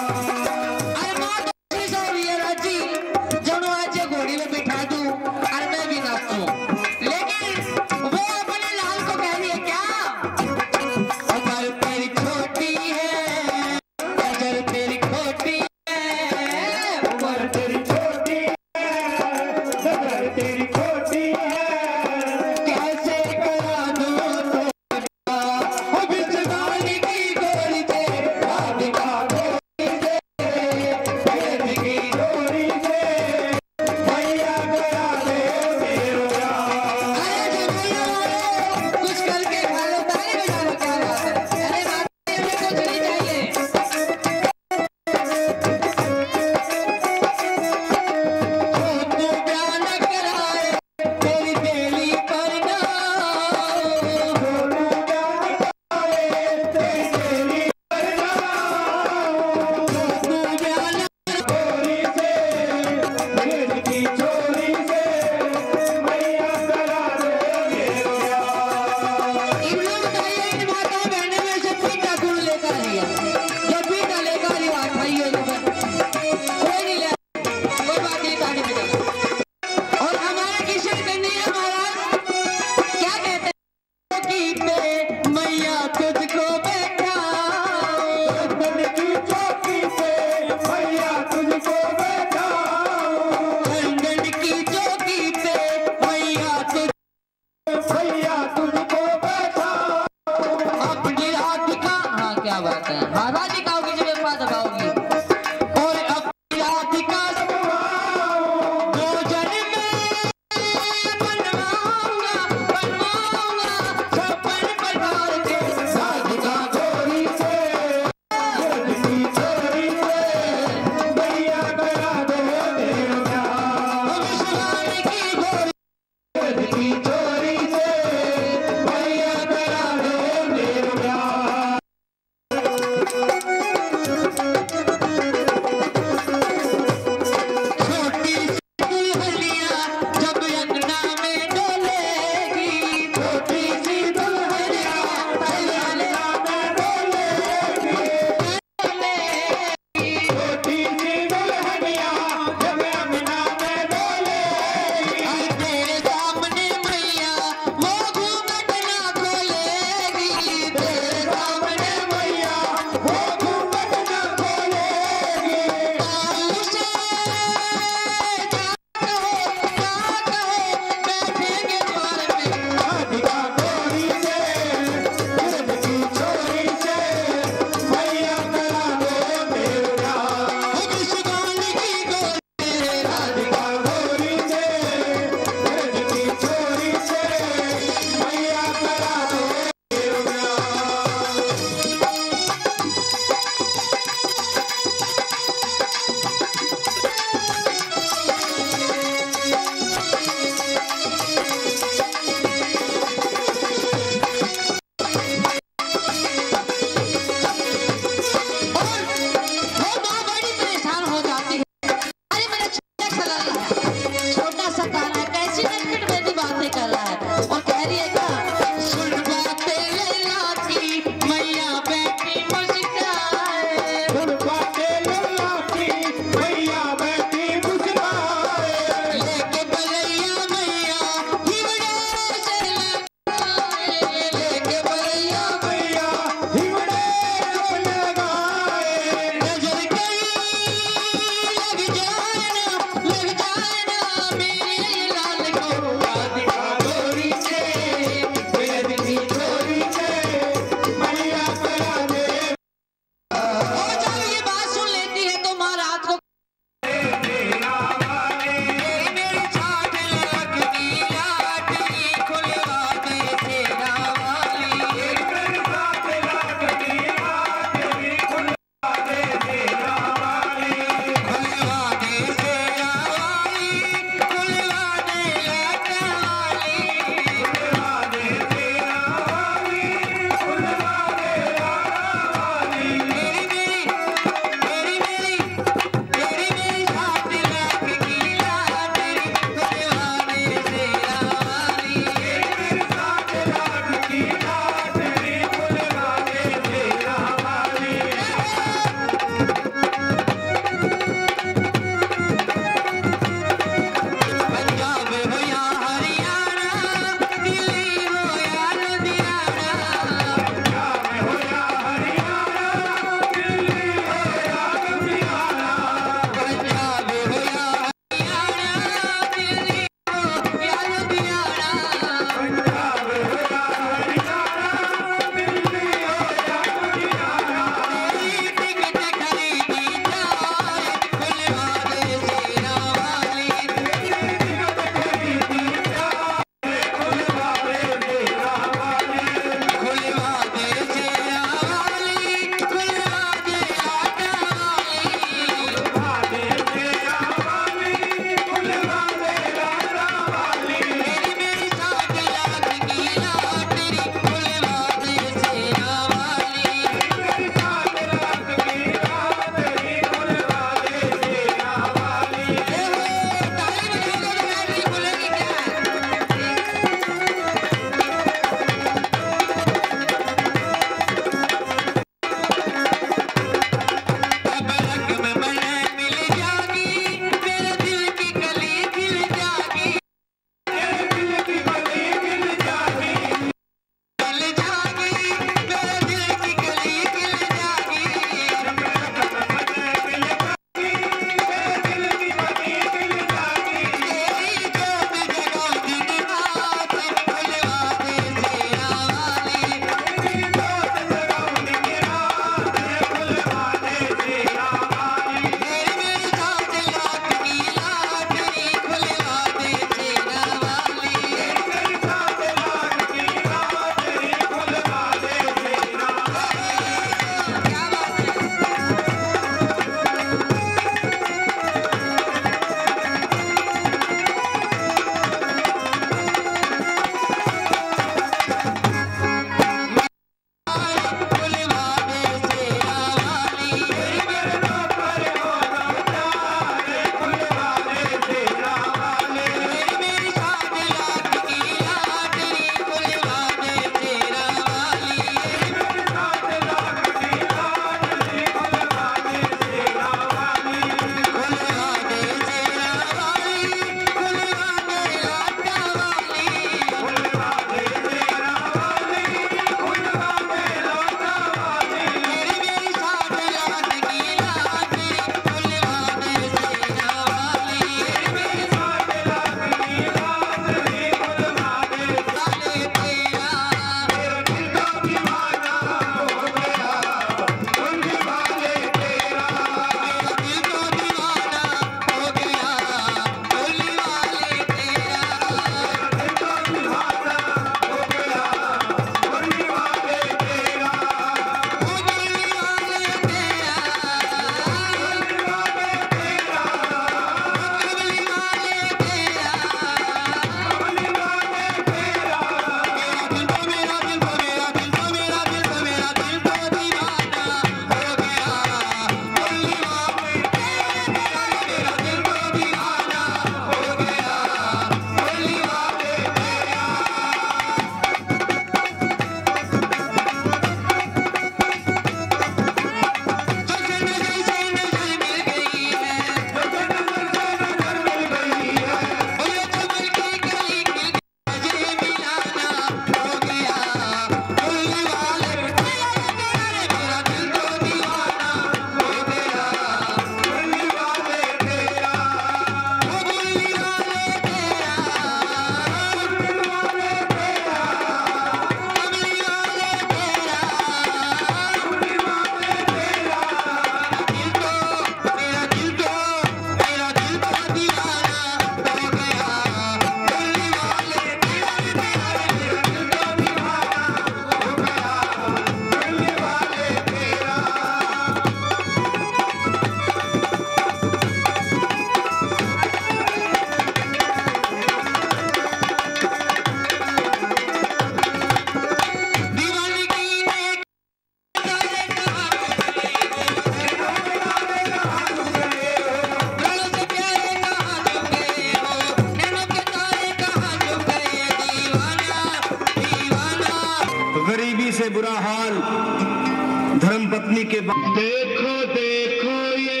के बुरा हाल धर्मपत्नी के देखो देखो ये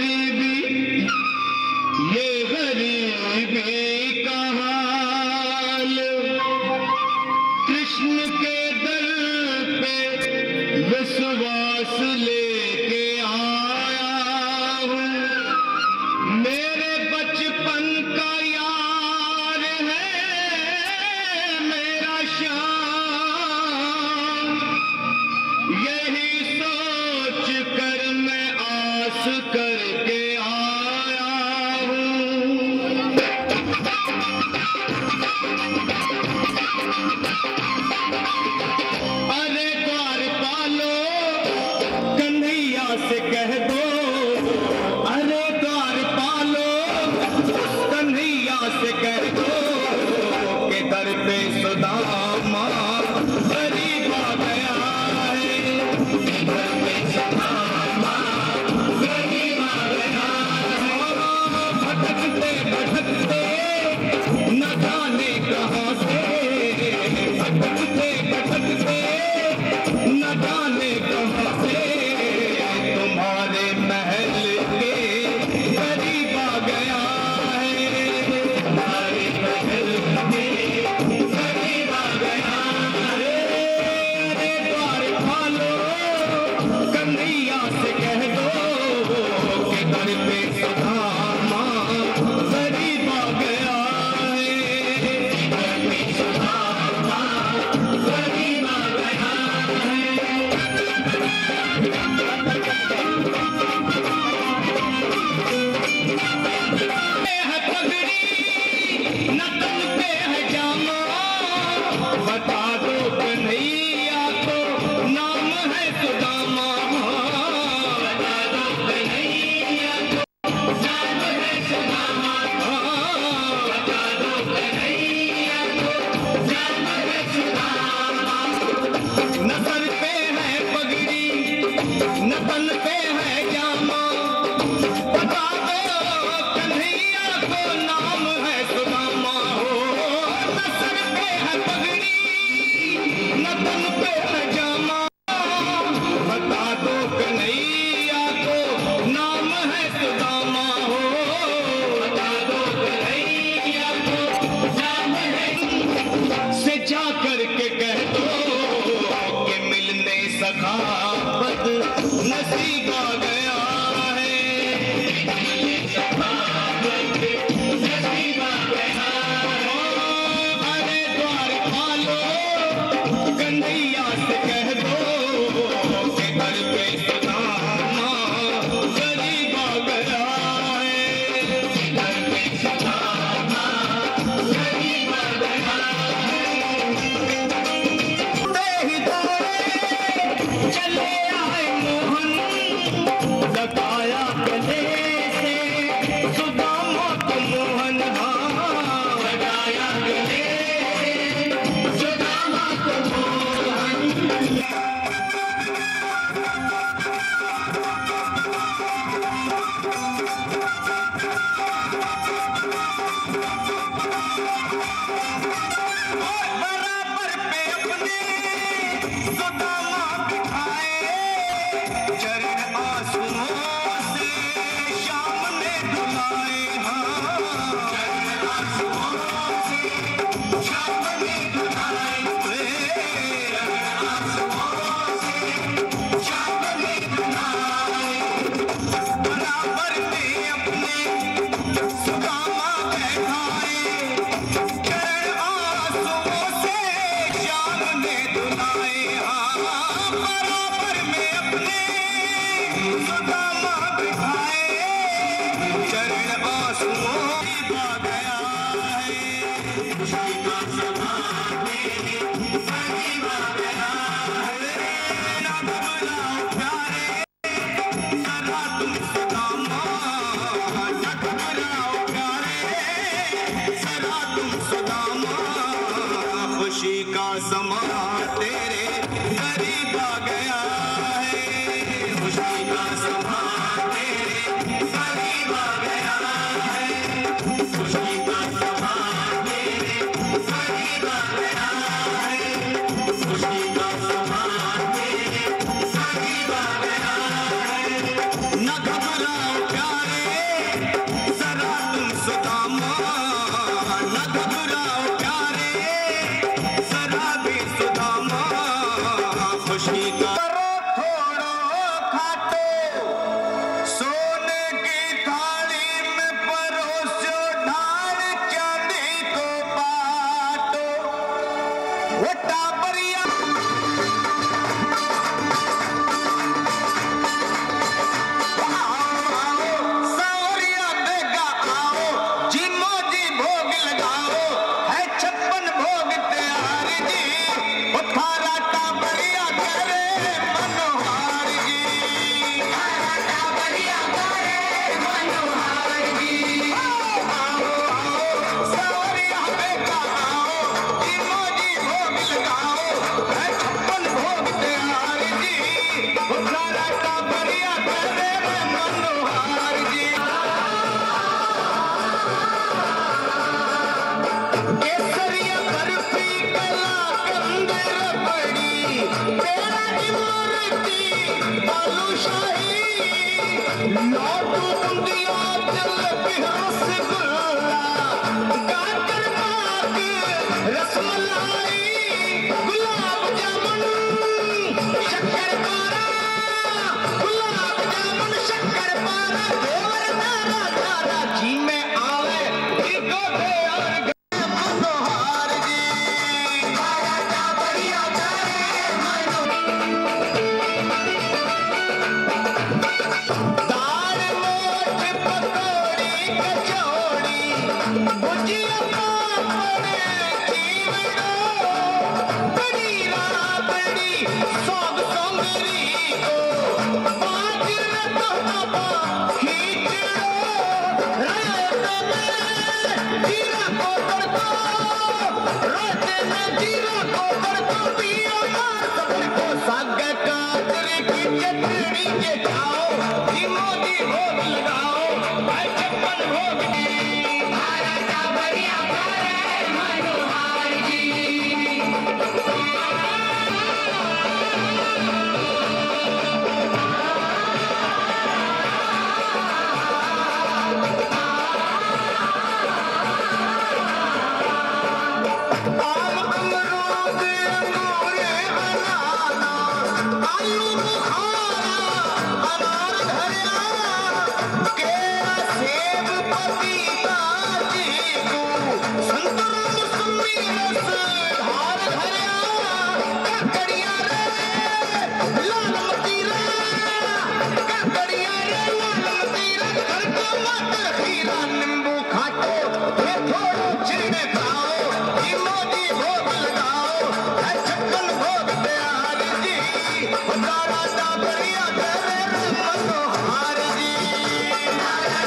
गरीबी का हाल, कृष्ण के दर पे विश्वास लेके आया हूँ। मेरे बचपन का यार है मेरा श्याम, यही सोच कर मैं आस करके आया हूँ। अरे द्वार पालो कन्हैया से कह दो, अरे द्वार पालो कन्हैया से कह दो के दर पे सुदामा गरीब आ गया है, दर पे सुदामा गरीब आ गया है। भटकते भटकते न जाने कहाँ से, भटकते भटकते न जाने कहाँ से तुम्हारे महल के करीब आ गया है, तुम्हारे महल के करीब आ गया है। अरे द्वार खोलो कन्हैया से कह दो कि दर पे सुदामा गरीब आ गया है, दर पे सुदामा गरीब आ गया है। है पगड़ी न तन पे है जामा, बता दो कन्हैया को नाम है सुदामा, बता दो कन्हैया को नाम है सुदामा, बता दो कन्हैया को नाम है सुदामा। न सर पे है पगड़ी न तन पे है जामा, बता दो कन्हैया को नाम है सुदामा हो। न सर पे है पगड़ी न तन पे है जामा, बता दो कन्हैया को नाम है सुदामा हो, बता दो कन्हैया को नाम है। से जा करके कह दो कि मिलने सखावत नसीब आ गया है, मिलने सखावत नसीब आ गया सुदामा न घबराओ प्यारे शराबी सुदामा खुशी का थोड़ो खाटो सोने की थाली में परोसो ढाल चांदी को बाटो वो टाबरिया सावरिया देगा आओ जिमो जी भोग लगाओ है 56 भोग तैयार जी वो थारा टाबरिया करे मनोहार जी थारा टाबरिया करे मनोहार जी सावरिया देगा आओ जिमो जी भोग लगाओ है 56 भोग तैयार जी वो थारा टाबरिया करे मनोहार जी केसरिया बर्फी कलाकंद रबड़ी पेड़ा की मूर्ति बालूशाही लड्डू बूंदिया जलेबी रसगुल्ला गाजर पाक रसमलाई गुलाब जामुन शक्करपारा गुलाब जामुन शक्करपारा देवर तारा तारा जी में आवे इनको दे और मनोहार जी तारा टाबरिया करे दाल मोठ पकौड़ी कचौड़ी भुजिया पापड़ चीवड़ो बड़ी राबड़ी सौग सौंदरी को बाजर तो बाबा खींचड़ो रायते में जीरा को तड़को रायते में जीरा को तड़को पियो मार सबड़ को साग काजर की चटनी के खाओ धीमो धी भोग लगाओ भाई 56 भोग तारा टाबरिया करे मनोहार जी आम अमरूद अंगूर अनानास आलू बुखारा अनार धरिया केला सेब पपीता चीकू संतरा मौसमी रस धार धरिया काकड़िया रे लाल मतीरा काकड़िया रे लाल मतीरा घर का मटर खीरा नींबू खाटो ये थोड़ो चिड़े खाओ मोदी भोग लगाओ है 56 भोग तैयार जी तारा टाबरिया करे मनोहार जी तारा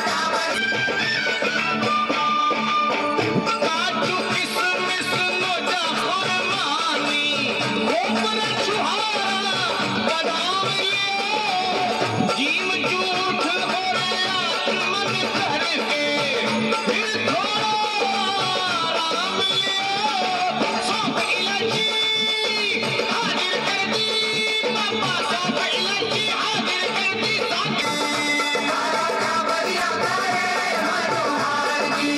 काजू किशमिश नोजा फरमानी ऊपर छुहारा बादाम लियो जीम जूठ हो रहा मन करके फिर थोड़ा आराम लियो सौंफ इलायची हाजिर कर दी पापा सौंफ इलायची हाजिर कर दी तारा टाबरिया करे मनोहार जी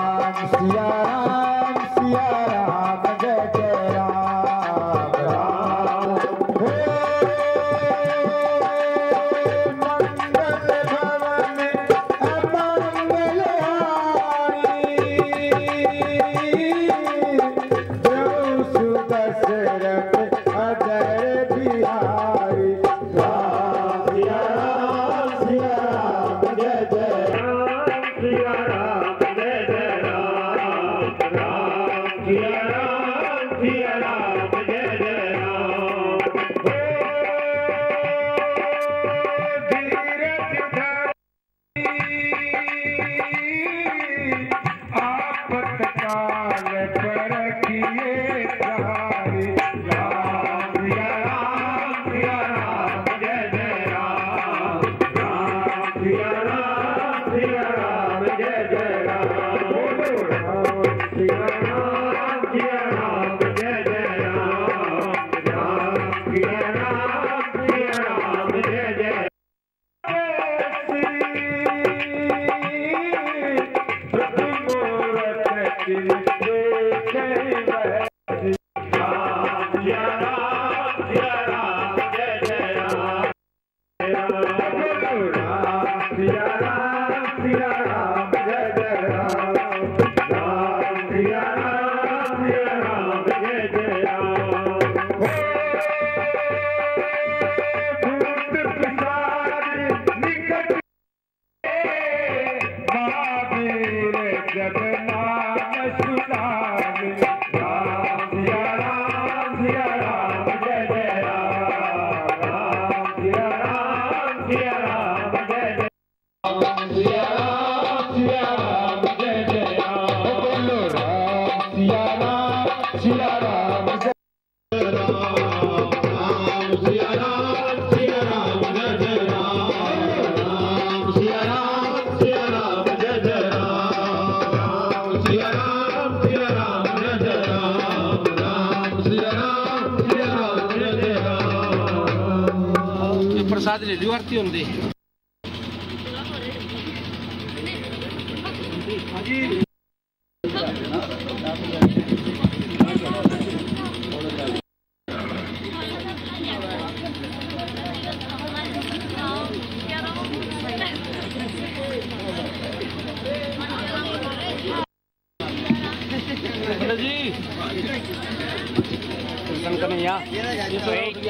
सिया राम जय जय राम राम प्रसाद ले लियो आरती होंदी ये तो एक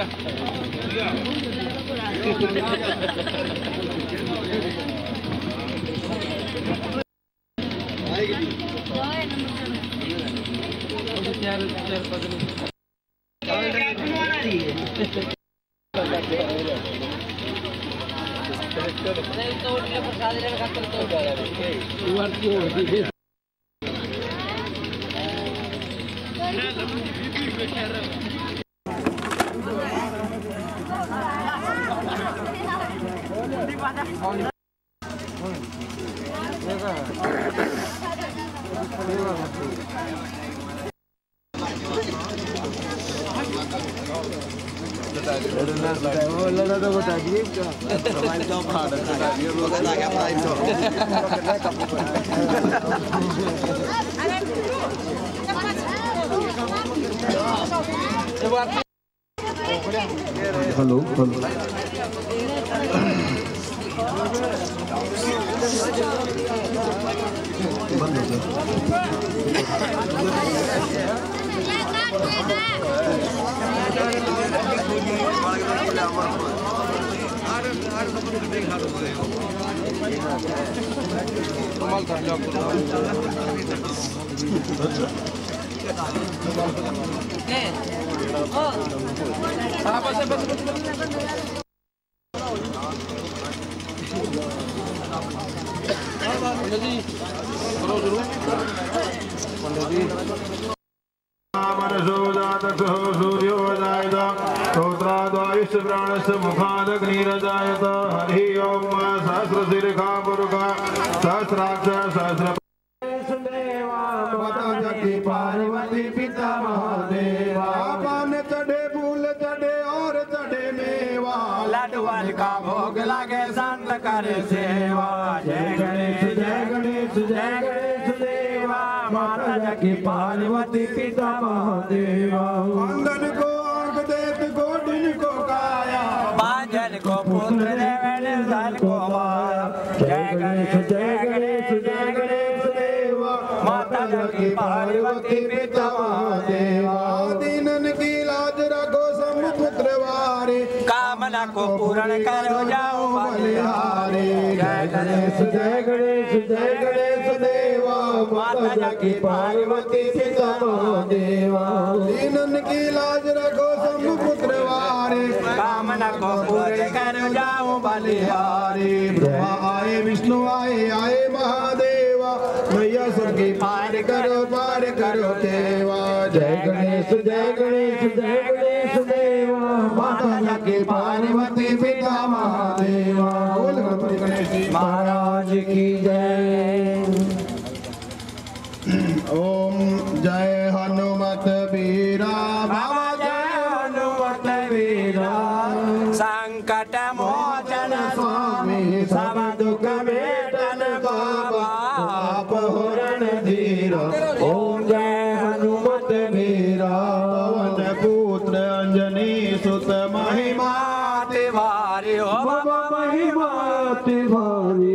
हेलो मुखादग्निरजायत हरि ओम सहस्रशिखा पुरुषा सहस्राक्ष सहस्र जकी पार्वती पिता महादेवा पान चढ़े फूल चढ़े और चढ़े मेवा लाडवाल का भोग लागे संत करे सेवा जय गणेश जय गणेश जय गणेश देवा माता जकी पार्वती पिता महादेवा अंगन को आंख देत गोडिन को काया बांझन को पुत्र देवे निर्धन को माया जय गणेश जय गणेश जय गणेश देवा माता जकी पार्वती पिता महादेवा दीनन की लाज रखो समुपुत्र वारे कामना को पूर्ण करो जाओ बलिहारे जय गणेश जय गणेश जय गणेश देवा माता जकी पार्वती पिता महादेवा दीनन की लाज रखो समुपुत्र वारे कामना को पूर्ण करो जाओ बलिहारे ब्रह्मा आए विष्णु आए आए महादेवा मैया सबकी पार करो देवा जय गणेश देवा माता जकी पार्वती पिता महादेवा बोल गणपति गणेश जी महाराज की जय। ओम जय हनुमत वीरा बाबा जय हनुमत वीरा संकट मोचन स्वामी सब दुख मेटन बाबा आप हरण धीरा ओम जय हनुमत वीरा पवन पुत्र अंजनी सुत महिमा तिवारी ओ बाबा महिमा तिवारी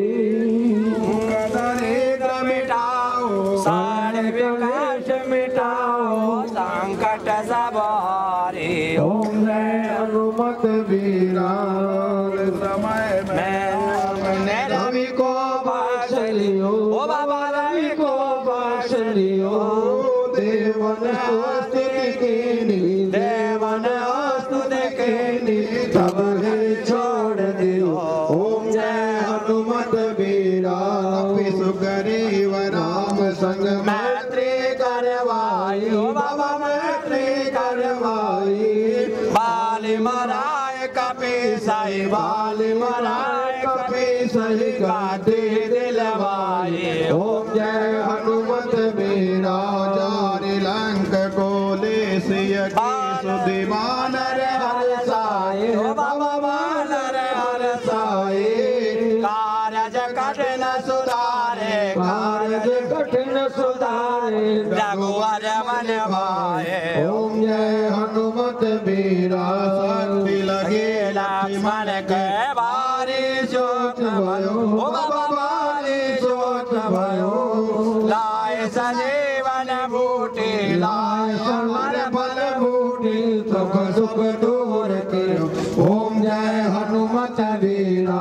दरिद्र मिटाओ सारे विकट मिटाओ संकट सवारी ओम जय हनुमत वीरा समय में रवि को बख्श लियो ओ बाबा रवि को बख्श लियो देवन स्तुति कीनी देवन स्तुति कीनी तब है छोड़ दियो ओम जय हनुमत वीरा सुग्रीव राम संग मैत्री करवाई ओ बाबा मैत्री करवाई बाली महाराज कपी सही बाल मराए कपी सही गाते दिलवाए ओम जय हनुमत वीरा जारी लंक कोले सिय की सुधि वानर हर साए बाबा वानर हर साए कारज कठिन सुधारे कारज कठिन सुधारे रघुवर मन भाए ओम जय हनुमत वीरा शक्ति लगे लक्ष्मण के बारी सोच भयो ओ बाबा बारी सोच भयो लाए संजीवन बूटी लाए समर बल बूटी सुख सुख दूर करो ओम जय हनुमत वीरा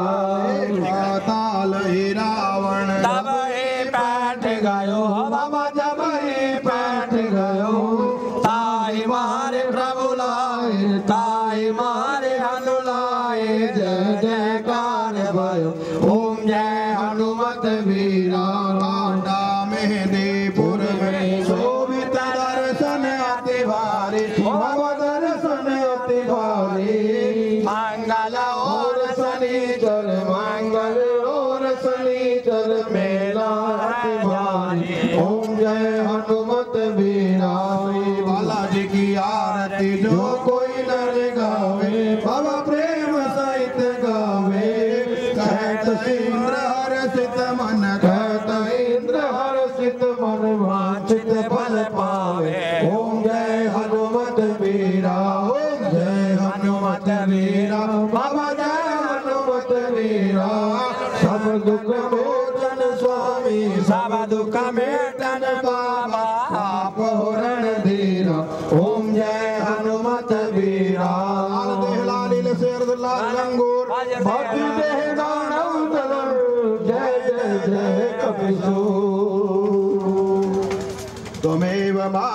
पाताल ही रावण तब ही बैठ गयो बाबा जब ही बैठ गयो ताई मारे प्रभु लाए ताई मारे हनु लाए जय जयकार भयो ओम जय हनुमत वीरा कांडा मेहंदीपुर में शोभित दर्शन अति भारी बाबा दर्शन अति भारी मंगल और शनिचर मंगल और शनिचर मेला अति भारी ओम जय हनुमत वीरा बालाजी की आरती जो कोई नर गावे बाबा प्रेम सहित गावे कहत इंद्र हर्षित मन कहत इंद्र हर्षित मन वांछित फल पावे ओम जय हनुमत वीरा ओम जय हनुमत वीरा बाबा जय हनुमत वीरा सब दुख मोचन स्वामी सब दुख मेटन बाबा आप हरण धीरा ओम जय हनुमत वीरा लालील शेरदुल्ला लंगूर भक्ति देह दानव दलन जय जय जय कपिसूर तुमेव